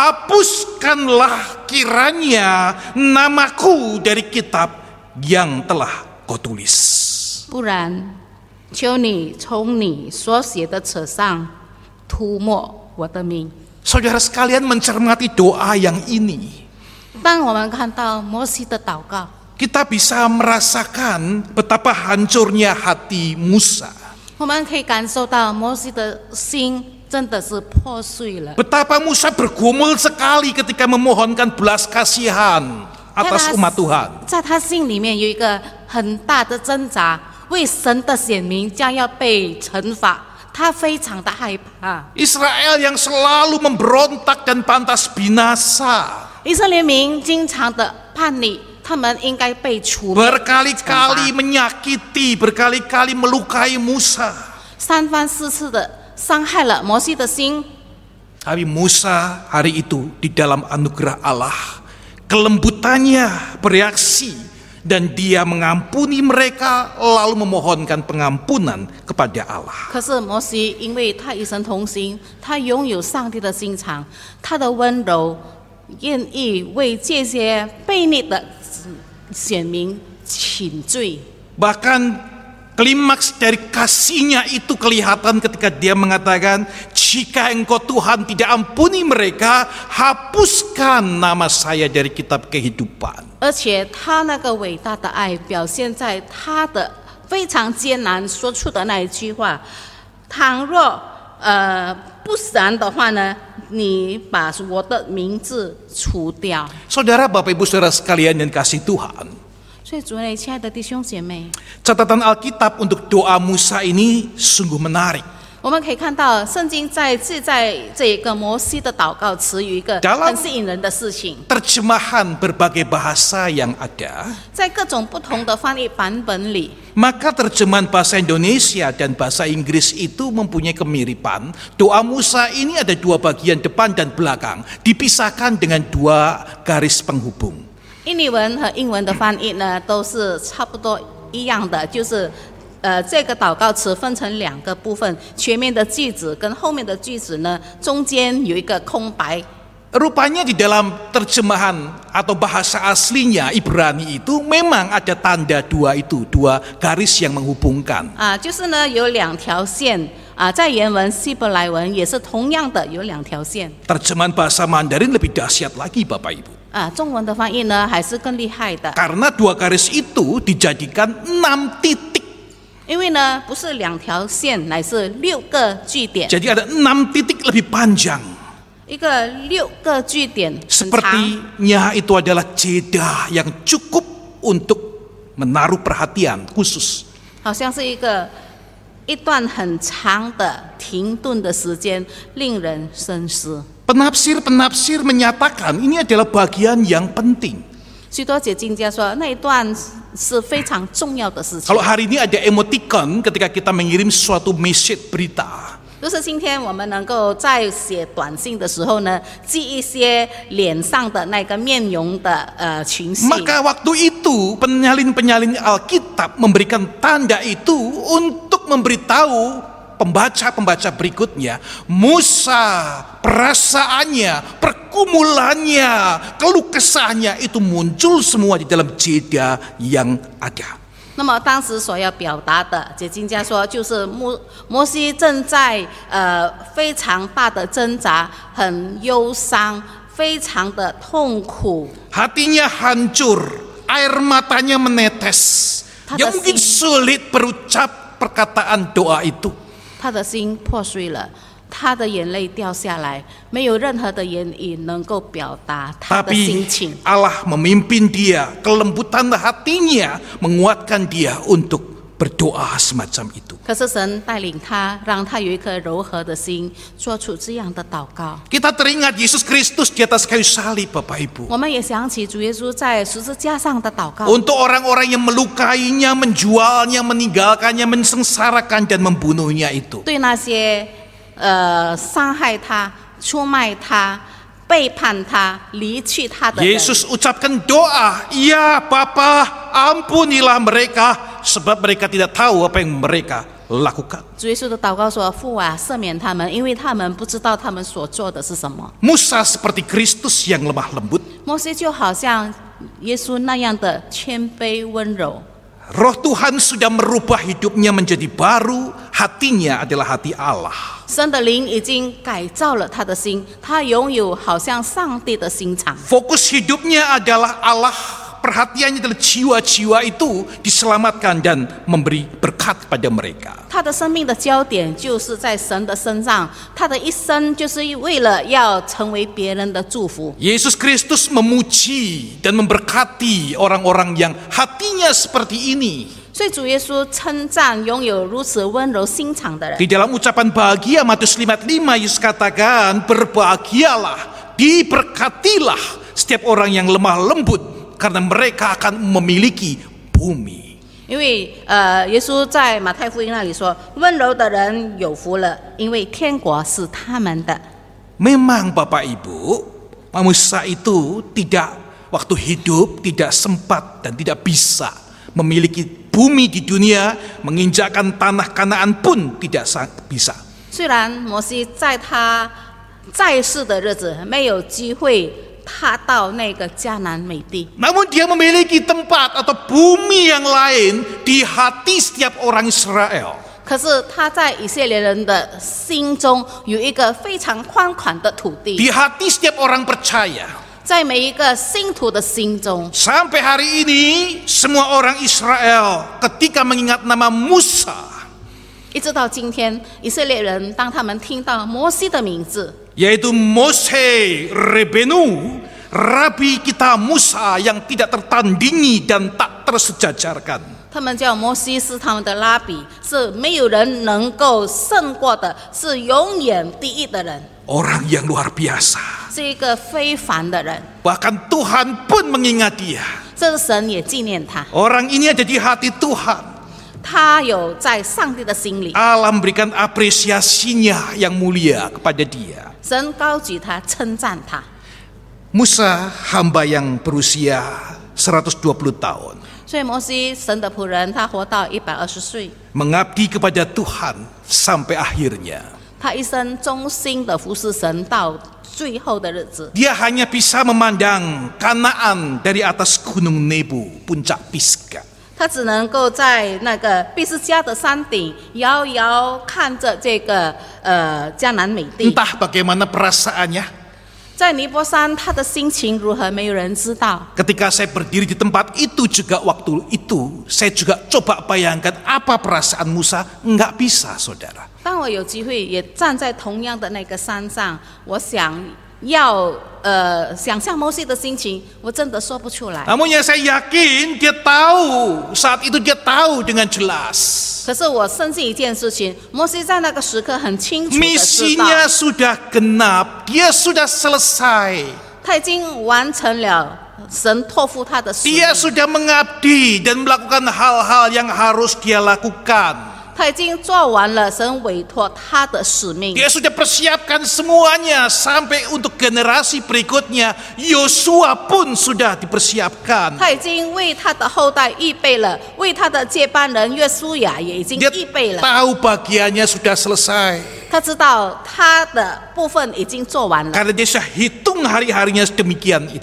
D: hapuskanlah kiranya namaku dari kitab yang telah kau tulis.
C: 不然，求你从你所写的册上涂抹我的名。
D: Saudara sekalian mencermati doa yang ini,
C: 当我们看到摩西的祷告，
D: kita bisa merasakan betapa hancurnya hati Musa.
C: 我们可以感受到摩西的心真的是破碎了。
D: Betapa Musa bergumul sekali ketika memohonkan belas kasihan atas umat Tuhan.
C: 在他心里面有一个很大的挣扎，为神的选民将要被惩罚，他非常的害怕。
D: Israel yang selalu memberontak dan pantas binasa.
C: 以色列民经常的叛逆，他们应该被除灭。
D: Berkali-kali menyakiti, berkali-kali melukai Musa.
C: 三番四次的伤害了摩西的心。
D: Tapi Musa hari itu di dalam anugerah Allah, kelembutannya bereaksi dan dia mengampuni mereka lalu memohonkan pengampunan kepada Allah.
C: 可是摩西因为他与神同行，他拥有上帝的心肠，他的温柔，愿意为这些悖逆的选民请罪。
D: Bahkan klimaks dari kasihnya itu kelihatan ketika dia mengatakan, jika engkau Tuhan tidak ampuni mereka, hapuskan nama saya dari kitab kehidupan.
C: 而且他那个伟大的爱表现在他的非常艰难说出的那一句话：倘若呃不然的话呢，你把我的名字除掉。
D: Saudara, Bapak Ibu Saudara sekalian yang kasih Tuhan,
C: 所以主内，亲爱的弟兄姐妹，
D: catatan Alkitab untuk doa Musa ini sungguh menarik.
C: 我们可以看到圣经在记在这一个摩西的祷告词有一个
D: Dalam
C: 很吸引人的事情，
D: Terjemahan berbagai bahasa yang ada,
C: 在各种不同的翻译版本里，
D: maka terjemahan bahasa Indonesia dan bahasa Inggris itu mempunyai kemiripan. Doa Musa ini ada dua bagian depan dan belakang, dipisahkan dengan dua garis penghubung.
C: 印尼文和英文的翻译呢都是差不多一样的，就是呃这个祷告词分成两个部分，前面的句子跟后面的句子呢中间有一个空白。
D: Rupanya di dalam terjemahan atau bahasa aslinya Ibrani itu memang ada tanda dua itu, dua garis yang menghubungkan.
C: 啊，就是呢有两条线啊，在原文希伯来文也是同样的有两条线。
D: Terjemahan bahasa Mandarin lebih dahsyat lagi Bapak Ibu.
C: 啊，中文的翻译呢还是更厉害的，
D: Karena dua garis itu dijadikan enam titik.
C: 因为呢不是两条线，乃是六个句点，
D: Jadi ada enam titik lebih panjang.
C: 一个六个句点很长，
D: Sepertinya itu adalah jeda yang cukup untuk menaruh perhatian khusus.
C: 好像是一个一段很长的停顿的时间，令人深思。
D: Penafsir-penafsir menyatakan ini adalah bagian yang penting.
C: 许多解经家说，那一段是非常重要的事情
D: Kalau。hari ini ada emoticon ketika kita mengirim suatu message berita,
C: 就是今天我们能够在写短信的时候呢，记一些脸上的那个面容的呃群戏。
D: maka waktu itu penyalin-penyalin Alkitab memberikan tanda itu untuk memberitahu pembaca-pembaca berikutnya, Musa perasaannya, pergumulannya, keluh kesahnya itu muncul semua di dalam jeda yang ada.
C: 那么当时所要表达的，解经家说，就是摩摩西正在呃非常大的挣扎，很忧伤，非常的痛苦。
D: Hatinya hancur, air matanya menetes. Dia mungkin sulit berucap perkataan doa itu.
C: 他的心破碎了，他的眼泪掉下来，没有任何的言语能够表达他的心
D: Tapi
C: 情。
D: Allah memimpin dia, kelembutan hatinya menguatkan dia untuk berdoa semacam itu.
C: 可是神带领他，让他有一颗柔和的心，做出这样的祷告。
D: Kita teringat Yesus Kristus di atas kayu salib, Bapak Ibu.
C: 我们也想起主耶稣在十字架上的祷告。
D: Untuk orang-orang yang melukainya, menjualnya, meninggalkannya, mensengsarakan dan membunuhnya itu.
C: 对那些呃伤害他、出卖他、背叛他、离去他的人，
D: Yesus ucapkan doa, "Ya Bapa, ampunilah mereka sebab mereka tidak tahu apa yang mereka lakukan."
C: 主耶稣的祷告说：“父啊，赦免他们，因为他们不知道他们所做的是什么。”
D: Musa seperti Kristus yang lemah lembut.
C: 摩西就好像耶稣那样的谦卑温柔。
D: Roh Tuhan sudah merubah hidupnya menjadi baru, hatinya adalah hati Allah.
C: 神的灵已经改造了他的心，他拥有好像上帝的心肠。
D: Fokus hidupnya adalah Allah, perhatiannya adalah jiwa-jiwa itu diselamatkan dan memberi berkat pada mereka.
C: 他的生命的焦点就是在神的身上，他的一生就是为了要成为别人的祝福。
D: Yesus Kristus memuji dan memberkati orang-orang yang hatinya seperti ini.
C: 所以主耶稣称赞拥有如此温柔心肠的人。
D: Di dalam ucapan bahagia Matius lima puluh lima, Yesus katakan, berbahagialah, diberkatilah setiap orang yang lemah lembut, karena mereka akan memiliki bumi.
C: 因为呃，耶稣在马太福音那里说，温柔的人有福了，因为天国是他们的。
D: Memang Bapak Ibu, manusia itu tidak waktu hidup tidak sempat dan tidak bisa memiliki bumi di dunia, menginjakkan tanah Kanaan pun tidak bisa.
C: 虽然摩西在他在世的日子没有机会踏到那个迦南美地，
D: Namun dia memiliki tempat atau bumi yang lain di hati setiap orang Israel.
C: 可是他在以色列人的心中有一个非常宽广的土地，
D: Di hati setiap orang percaya.
C: 在每一个信徒的心中。
D: Sampai hari ini semua orang Israel ketika mengingat nama Musa,
C: 一直到今天，以色列人当他们听到摩西的名字，
D: yaitu Mose Rebenu, Rabi kita Musa yang tidak tertandingi dan tak tersejajarkan.
C: 他们叫摩西是他们的拉比，是没有人能够胜过的，是永远第一的人，
D: Orang yang luar biasa.
C: 是一个非凡的人。
D: Bahkan Tuhan pun mengingat dia.
C: 这个神也纪念他，
D: Orang ini ada di hati Tuhan.
C: 他有在上帝的心里，
D: Allah memberikan apresiasinya yang mulia kepada dia.
C: 神高举他，称赞他。
D: Musa hamba yang berusia seratus dua puluh tahun.
C: 所以摩西神的仆人，他活到一百二十岁，
D: Mengabdi kepada Tuhan sampai akhirnya.
C: 他一生忠心的服侍神到最后的日子。
D: Dia hanya bisa memandang Kanaan dari atas gunung Nebo, puncak Pisga.
C: 他只能够在那个毕斯加的山顶遥遥看着这个呃迦南美地。
D: Entah bagaimana perasaannya.
C: 在尼泊山，他的心情如何，没有人知道。
D: Ketika saya berdiri di tempat itu juga waktu itu, saya juga coba bayangkan apa perasaan Musa. Enggak bisa, saudara.
C: 当我有机会也站在同样的那个山上，我想要呃想象摩西的心情，我真的说不出来。
D: Namun yang saya yakin dia tahu, saat itu dia tahu dengan jelas.
C: 可是我深信一件事情，摩西在那个时刻很清楚的知道，
D: Misinya sudah genap, dia sudah selesai.
C: 他已经完成了神托付他的使命，
D: Dia sudah mengabdi dan melakukan hal-hal yang harus dia lakukan.
C: 他已经做完了神委托他的使命。
D: Dia sudah persiapkan semuanya sampai untuk generasi berikutnya. Yosua pun sudah dipersiapkan.
C: 他已经为他的后代预备了，为他的接班人约书亚也已经
D: Dia
C: 预备了。
D: tahu bagiannya sudah selesai.
C: 他知道他的部分已经做完了，
D: Karena dia sudah hitung hari-harinya sedemikian itu.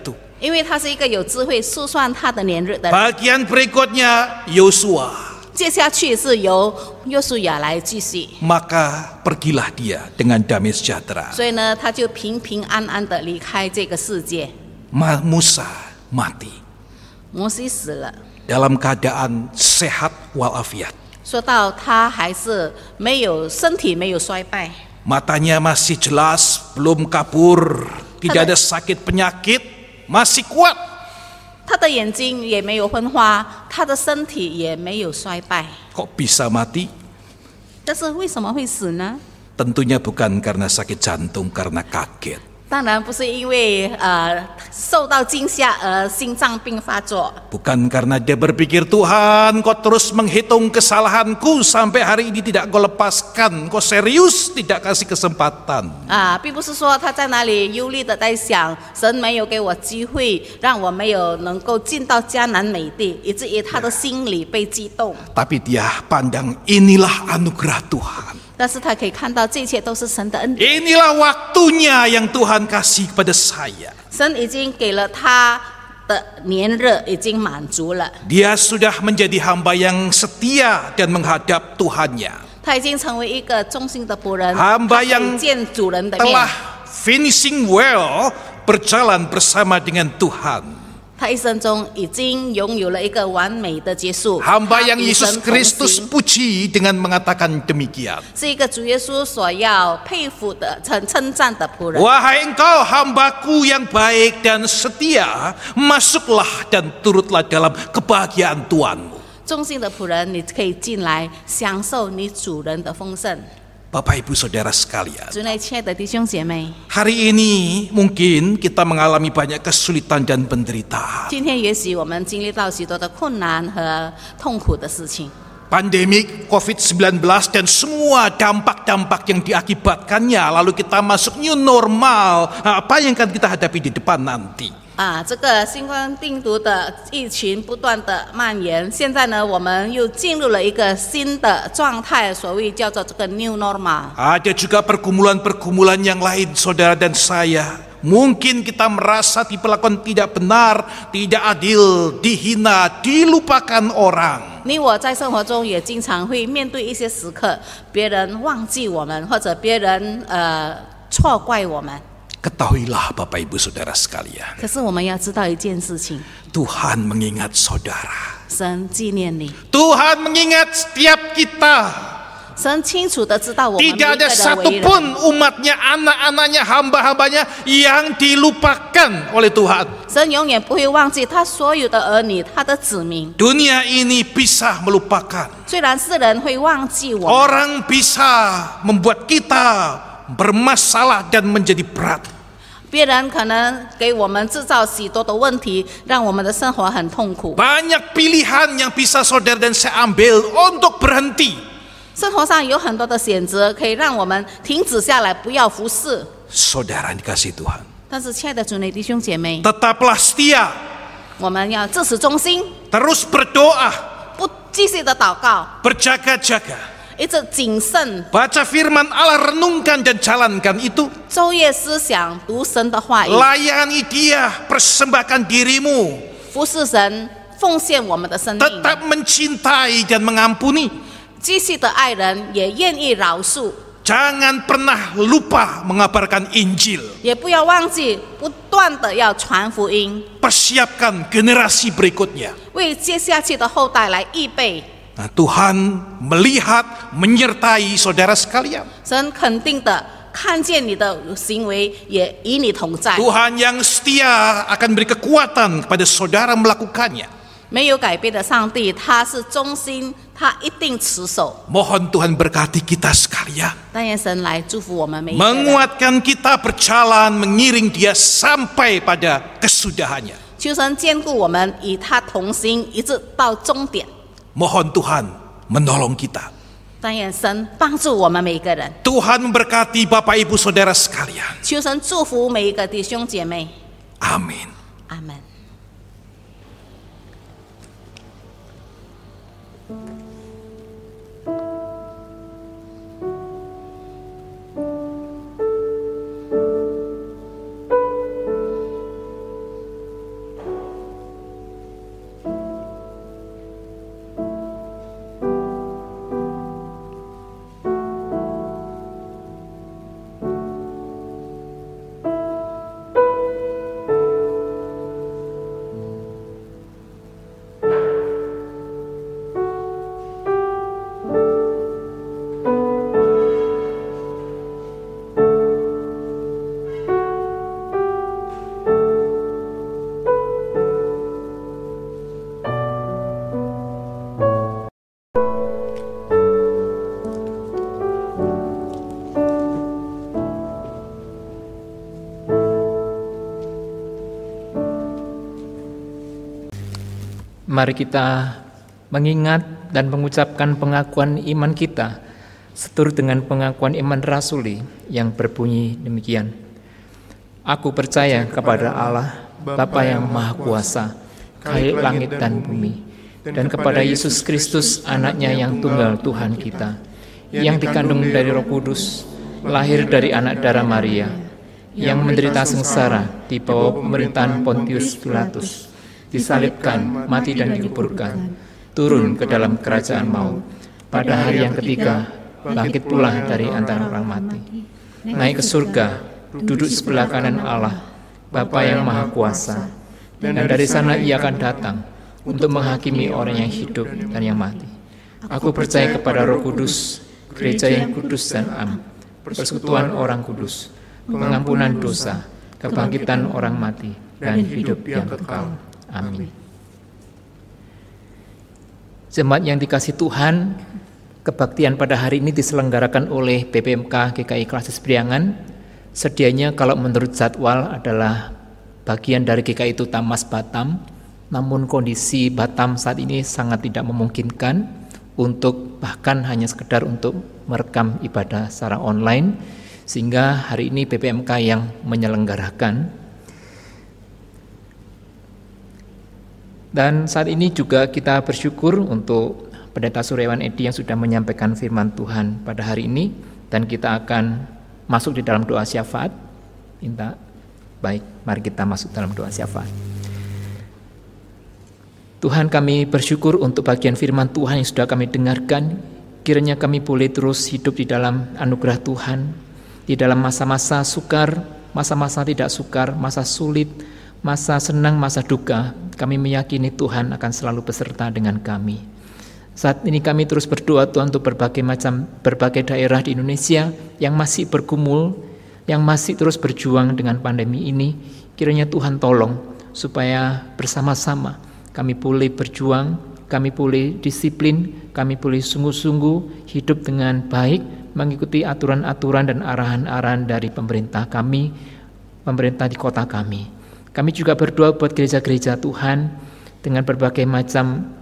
C: 因为他是一个有智慧数算他的年日的人。
D: Bagian berikutnya Yosua.
C: 接下去是由约书亚来继续，
D: Maka pergilah dia dengan damai sejahtera.
C: 所以呢，他就平平安安的离开这个世界。
D: Ma- Musa mati
C: 摩西死了，
D: dalam keadaan sehat walafiat.
C: 说到他还是没有身体没有衰败，
D: Matanya masih jelas, belum kabur, tidak ada sakit penyakit, masih kuat.
C: 他的眼睛也没有昏花，他的身体也没有衰败。
D: Kok bisa mati?
C: 但是为什么会死呢？
D: Tentunya bukan karena sakit jantung, karena kaget.
C: 当然不是因为呃受到惊吓而心脏病发作，
D: Bukan karena dia berpikir, Tuhan kau terus menghitung kesalahanku sampai hari ini tidak kau lepaskan, kau serius tidak kasih kesempatan.
C: 啊，并不是说他在哪里忧虑的在想，神没有给我机会，让我没有能够进到迦南美地，以至于他的心里被激动。
D: Tapi dia pandang inilah anugerah Tuhan.
C: 但是他可以看到这一切都是神的恩典，
D: Inilah waktunya yang Tuhan kasih kepada saya.
C: 神已经给了他的年日已经满足了，
D: Dia sudah menjadi hamba yang setia dan menghadap Tuhannya.
C: 他已经成为一个忠心的仆人，
D: Hamba
C: 他可以
D: yang
C: 见主人的面
D: telah， finishing well, berjalan bersama dengan Tuhan.
C: 他一生中已经拥有了一个完美的结束。
D: Hamba
C: 他
D: yang
C: 与神
D: Yesus
C: 同
D: Kristus
C: 行
D: puji dengan mengatakan demikian.
C: 是一个主耶稣所要佩服的、称称赞的仆人。
D: Wahai engkau hambaku yang baik dan setia, masuklah dan turutlah dalam kebahagiaan Tuhanmu.
C: 忠心的仆人，你可以进来享受你主人的丰盛。
D: Bapak Ibu Saudara sekalian,
C: 主内亲爱的弟兄姐妹，
D: hari ini mungkin kita mengalami banyak kesulitan dan penderitaan.
C: 今天也许我们经历到许多的困难和痛苦的事情。
D: Pandemi covid sembilan belas dan semua dampak-dampak yang diakibatkannya, lalu kita masuk new normal, apa yang akan kita hadapi di depan nanti?
C: 啊，这个新冠病毒的疫情不断的蔓延，现在呢，我们又进入了一个新的状态，所谓叫做这个 new normal。
D: Ada juga pergumulan-pergumulan yang lain, saudara dan saya. Mungkin kita merasa diperlakukan tidak benar, tidak adil, dihina, dilupakan orang.
C: 你我在生活中也经常会面对一些时刻，别人忘记我们，或者别人呃错怪我们。
D: Ketahuilah Bapak Ibu Saudara sekalian,
C: 可是我们要知道一件事情，
D: Tuhan mengingat saudara.
C: 神纪念你，
D: Tuhan mengingat setiap kita.
C: 神清楚的知道我们每一
D: Tidak
C: 个
D: ada
C: 的为
D: satupun
C: 人。
D: umatnya, anak-anaknya, hamba-hambanya yang dilupakan oleh Tuhan.
C: 神永远不会忘记他所有的儿女，他的子民。
D: Dunia ini bisa melupakan.
C: 虽然世人会忘记我们，
D: Orang bisa membuat kita bermasalah dan menjadi berat.
C: 别人可能给我们制造许多的问题，让我们的生活很痛苦。
D: Banyak pilihan yang bisa saudara dan saya ambil untuk berhenti.
C: 生活上有很多的选择，可以让我们停止下来，不要服侍。
D: Saudara yang dikasihi Tuhan,
C: 但是，亲爱的主内弟兄姐妹，
D: tetaplah setia,
C: 我们要自始忠心，
D: terus berdoa,
C: 不继续的祷告，
D: berjaga-jaga.
C: 一直谨慎，
D: Baca firman Allah, renungkan dan jalankan itu.
C: 昼夜思想，读神的话语，
D: Layani dia, persembahkan dirimu.
C: 服侍神，奉献我们的生命，
D: Tetap mencintai dan mengampuni.
C: 继续的爱人，也愿意饶恕，
D: Jangan pernah lupa mengabarkan Injil.
C: 也不要忘记不断的要传福音，
D: Persiapkan generasi berikutnya.
C: 为接下去的后代来预备。
D: Nah, Tuhan melihat, menyertai saudara sekalian.
C: 神肯定的看见你的行为，也与你同在。
D: Tuhan yang setia akan beri kekuatan kepada saudara melakukannya.
C: 没有改变的上帝，他是忠心，他一定持守。
D: Mohon Tuhan berkati kita sekalian.
C: 但愿神来祝福我们每一个人，
D: Menguatkan kita berjalan mengiring dia sampai pada kesudahannya.
C: 求神兼顾我们，与他同行，一直到终点。
D: Mohon Tuhan menolong kita.
C: 但愿神帮助我们每一个人，
D: Tuhan memberkati Bapak Ibu Saudara sekalian.
C: 求神祝福每一个弟兄姐妹。
D: Amin.
C: 阿门。
B: Mari kita mengingat dan mengucapkan pengakuan iman kita seturut dengan pengakuan iman rasuli yang berbunyi demikian. Aku percaya kepada Allah, Bapa yang Maha Kuasa, Khalik langit dan bumi, dan kepada Yesus Kristus, Anaknya yang tunggal Tuhan kita, yang dikandung dari Roh Kudus, lahir dari anak darah Maria, yang menderita sengsara di bawah pemerintahan Pontius Pilatus, disalibkan, mati dan dikuburkan, turun ke dalam kerajaan maut, pada hari yang ketiga bangkit pula dari antara orang mati, naik ke surga, duduk sebelah kanan Allah, Bapa yang Maha Kuasa, dan dari sana Ia akan datang untuk menghakimi orang yang hidup dan yang mati. Aku percaya kepada Roh Kudus, gereja yang kudus dan am, persekutuan orang kudus, pengampunan dosa, kebangkitan orang mati, dan hidup yang kekal. Amin. Jemaat yang dikasihi Tuhan, kebaktian pada hari ini diselenggarakan oleh B P M K G K I Klasis Priangan. Sedianya kalau menurut jadwal adalah bagian dari G K I Tutamas Batam, namun kondisi Batam saat ini sangat tidak memungkinkan untuk bahkan hanya sekedar untuk merekam ibadah secara online, sehingga hari ini B P M K yang menyelenggarakan. Dan saat ini juga kita bersyukur untuk Pendeta Suryawan Edi yang sudah menyampaikan firman Tuhan pada hari ini, dan kita akan masuk di dalam doa syafaat. Minta baik, mari kita masuk dalam doa syafaat. Tuhan, kami bersyukur untuk bagian firman Tuhan yang sudah kami dengarkan. Kiranya kami boleh terus hidup di dalam anugerah Tuhan, di dalam masa-masa sukar, masa-masa tidak sukar, masa sulit, masa senang, masa duka. Kami meyakini Tuhan akan selalu beserta dengan kami. Saat ini kami terus berdoa Tuhan untuk berbagai macam berbagai daerah di Indonesia yang masih bergumul, yang masih terus berjuang dengan pandemi ini. Kiranya Tuhan tolong supaya bersama-sama kami boleh berjuang, kami boleh disiplin, kami boleh sungguh-sungguh hidup dengan baik, mengikuti aturan-aturan dan arahan-arahan dari pemerintah kami, pemerintah di kota kami. Kami juga berdoa buat gereja-gereja Tuhan dengan berbagai macam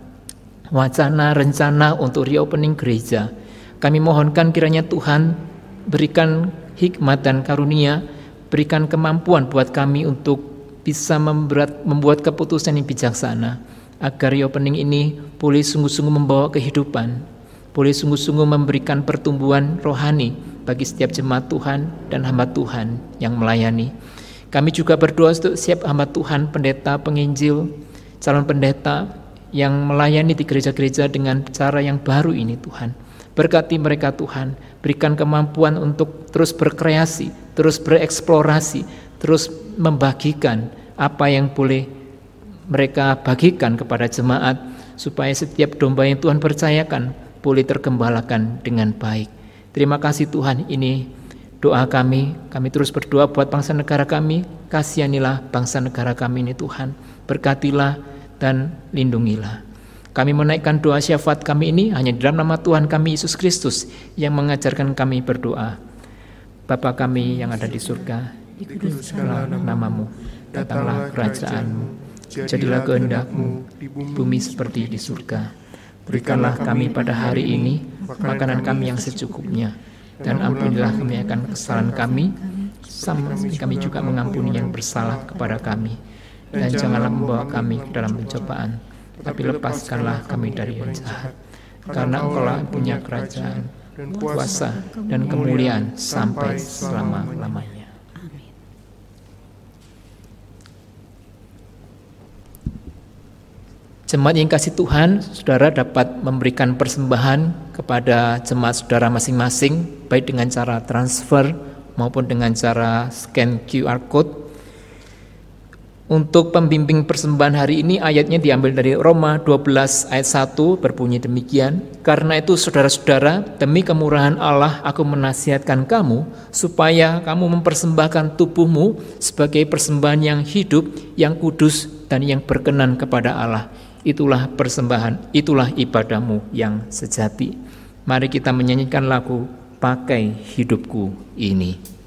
B: wacana, rencana untuk reopening gereja. Kami mohonkan kiranya Tuhan berikan hikmat dan karunia, berikan kemampuan buat kami untuk bisa membuat, membuat keputusan yang bijaksana, agar reopening ini boleh sungguh-sungguh membawa kehidupan, boleh sungguh-sungguh memberikan pertumbuhan rohani bagi setiap jemaat Tuhan dan hamba Tuhan yang melayani. Kami juga berdoa untuk setiap hamba Tuhan, pendeta, penginjil, calon pendeta yang melayani di gereja-gereja dengan cara yang baru ini Tuhan. Berkati mereka Tuhan, berikan kemampuan untuk terus berkreasi, terus bereksplorasi, terus membagikan apa yang boleh mereka bagikan kepada jemaat, supaya setiap domba yang Tuhan percayakan boleh tergembalakan dengan baik. Terima kasih Tuhan, ini doa kami. Kami terus berdoa buat bangsa negara kami. Kasihanilah bangsa negara kami ini Tuhan, berkatilah dan lindungilah. Kami menaikkan doa syafaat kami ini hanya di dalam nama Tuhan kami Yesus Kristus yang mengajarkan kami berdoa. Bapa kami yang ada di surga, dikuduskanlah namamu, datanglah kerajaanmu, jadilah kehendak-mu di bumi seperti di surga. Berikanlah kami pada hari ini makanan kami yang secukupnya, dan ampunilah kami akan kesalahan kami, sama kami juga mengampuni yang bersalah kepada kami. Dan janganlah membawa kami ke dalam pencobaan, tapi lepaskanlah kami dari yang jahat. Karena Engkau-lah punya kerajaan, kuasa, dan kemuliaan sampai selama-lamanya.
C: Amin.
B: Jemaat yang kasih Tuhan, saudara dapat memberikan persembahan kepada jemaat saudara masing-masing, baik dengan cara transfer maupun dengan cara scan Q R code. Untuk pembimbing persembahan hari ini ayatnya diambil dari Roma dua belas ayat satu, berbunyi demikian. Karena itu saudara-saudara, demi kemurahan Allah aku menasihatkan kamu supaya kamu mempersembahkan tubuhmu sebagai persembahan yang hidup, yang kudus dan yang berkenan kepada Allah. Itulah persembahan, itulah ibadahmu yang sejati. Mari kita menyanyikan lagu Pakai Hidupku Ini.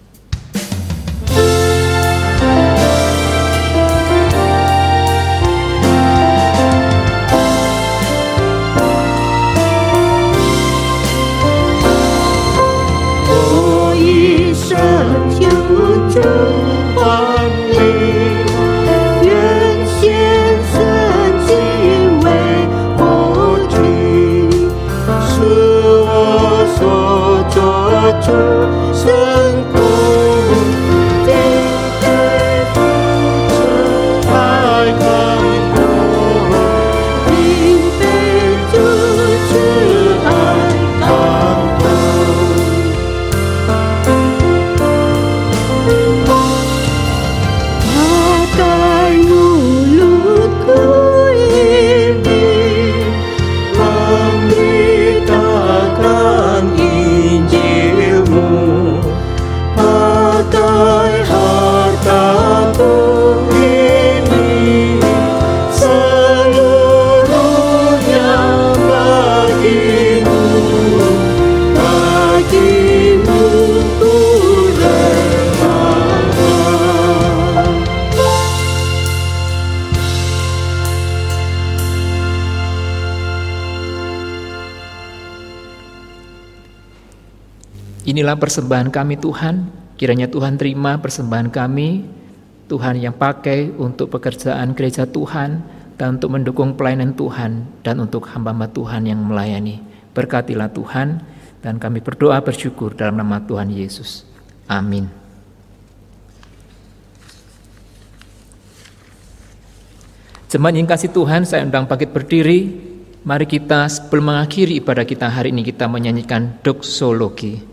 E: 救主光临，愿献身心为我听，是我所做主神功，定给父子爱感动，并被主慈爱感动。Pakai mulutku ini memberitakan Injil-Mu, pakai hartaku ini seluruhnya bagimu, bagimu ku relakan.
B: Inilah persembahan kami Tuhan, kiranya Tuhan terima persembahan kami, Tuhan yang pakai untuk pekerjaan gereja Tuhan, dan untuk mendukung pelayanan Tuhan, dan untuk hamba-hamba Tuhan yang melayani. Berkatilah Tuhan, dan kami berdoa bersyukur dalam nama Tuhan Yesus. Amin. Jemaat yang kasih Tuhan, saya undang bangkit berdiri. Mari kita sebelum mengakhiri ibadah kita hari ini, kita menyanyikan doksologi.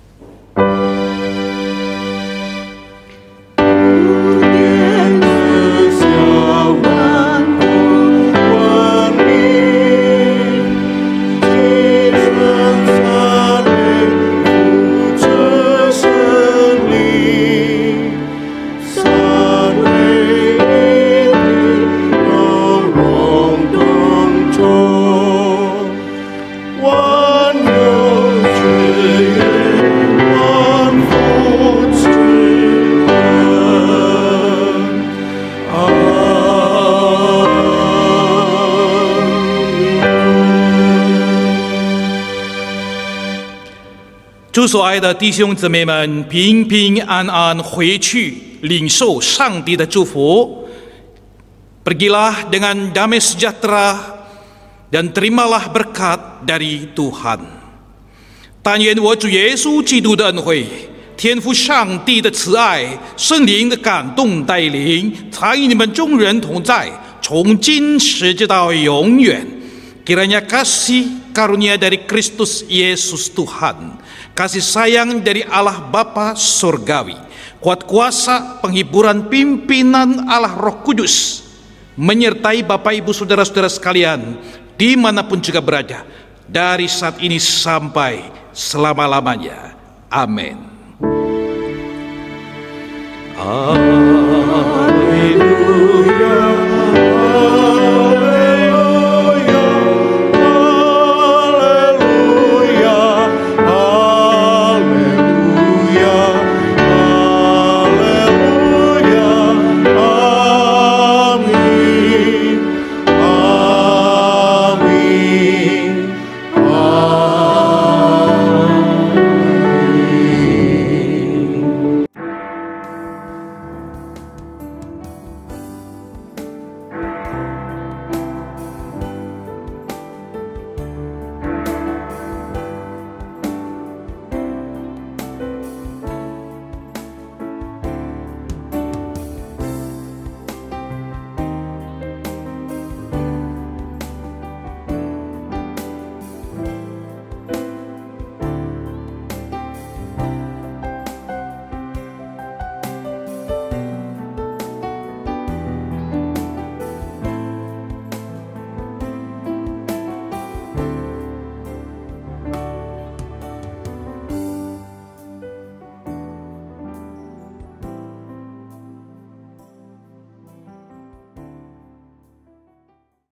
D: 主所爱的弟兄姊妹们，平平安安回去，领受上帝的祝福。Pergilah dengan damai sejahtera dan terimalah berkat dari Tuhan。但愿我主耶稣基督的恩惠、天父上帝的慈爱、圣灵的感动带领，常与你们众人同在，从今时直到永远。Kiranya kasih karunia dari Kristus Yesus Tuhan, kasih sayang dari Allah Bapa Surgawi, kuat kuasa penghiburan pimpinan Allah Roh Kudus, menyertai Bapak Ibu Saudara-saudara sekalian, dimanapun juga berada, dari saat ini sampai selama-lamanya. Amin. Amin.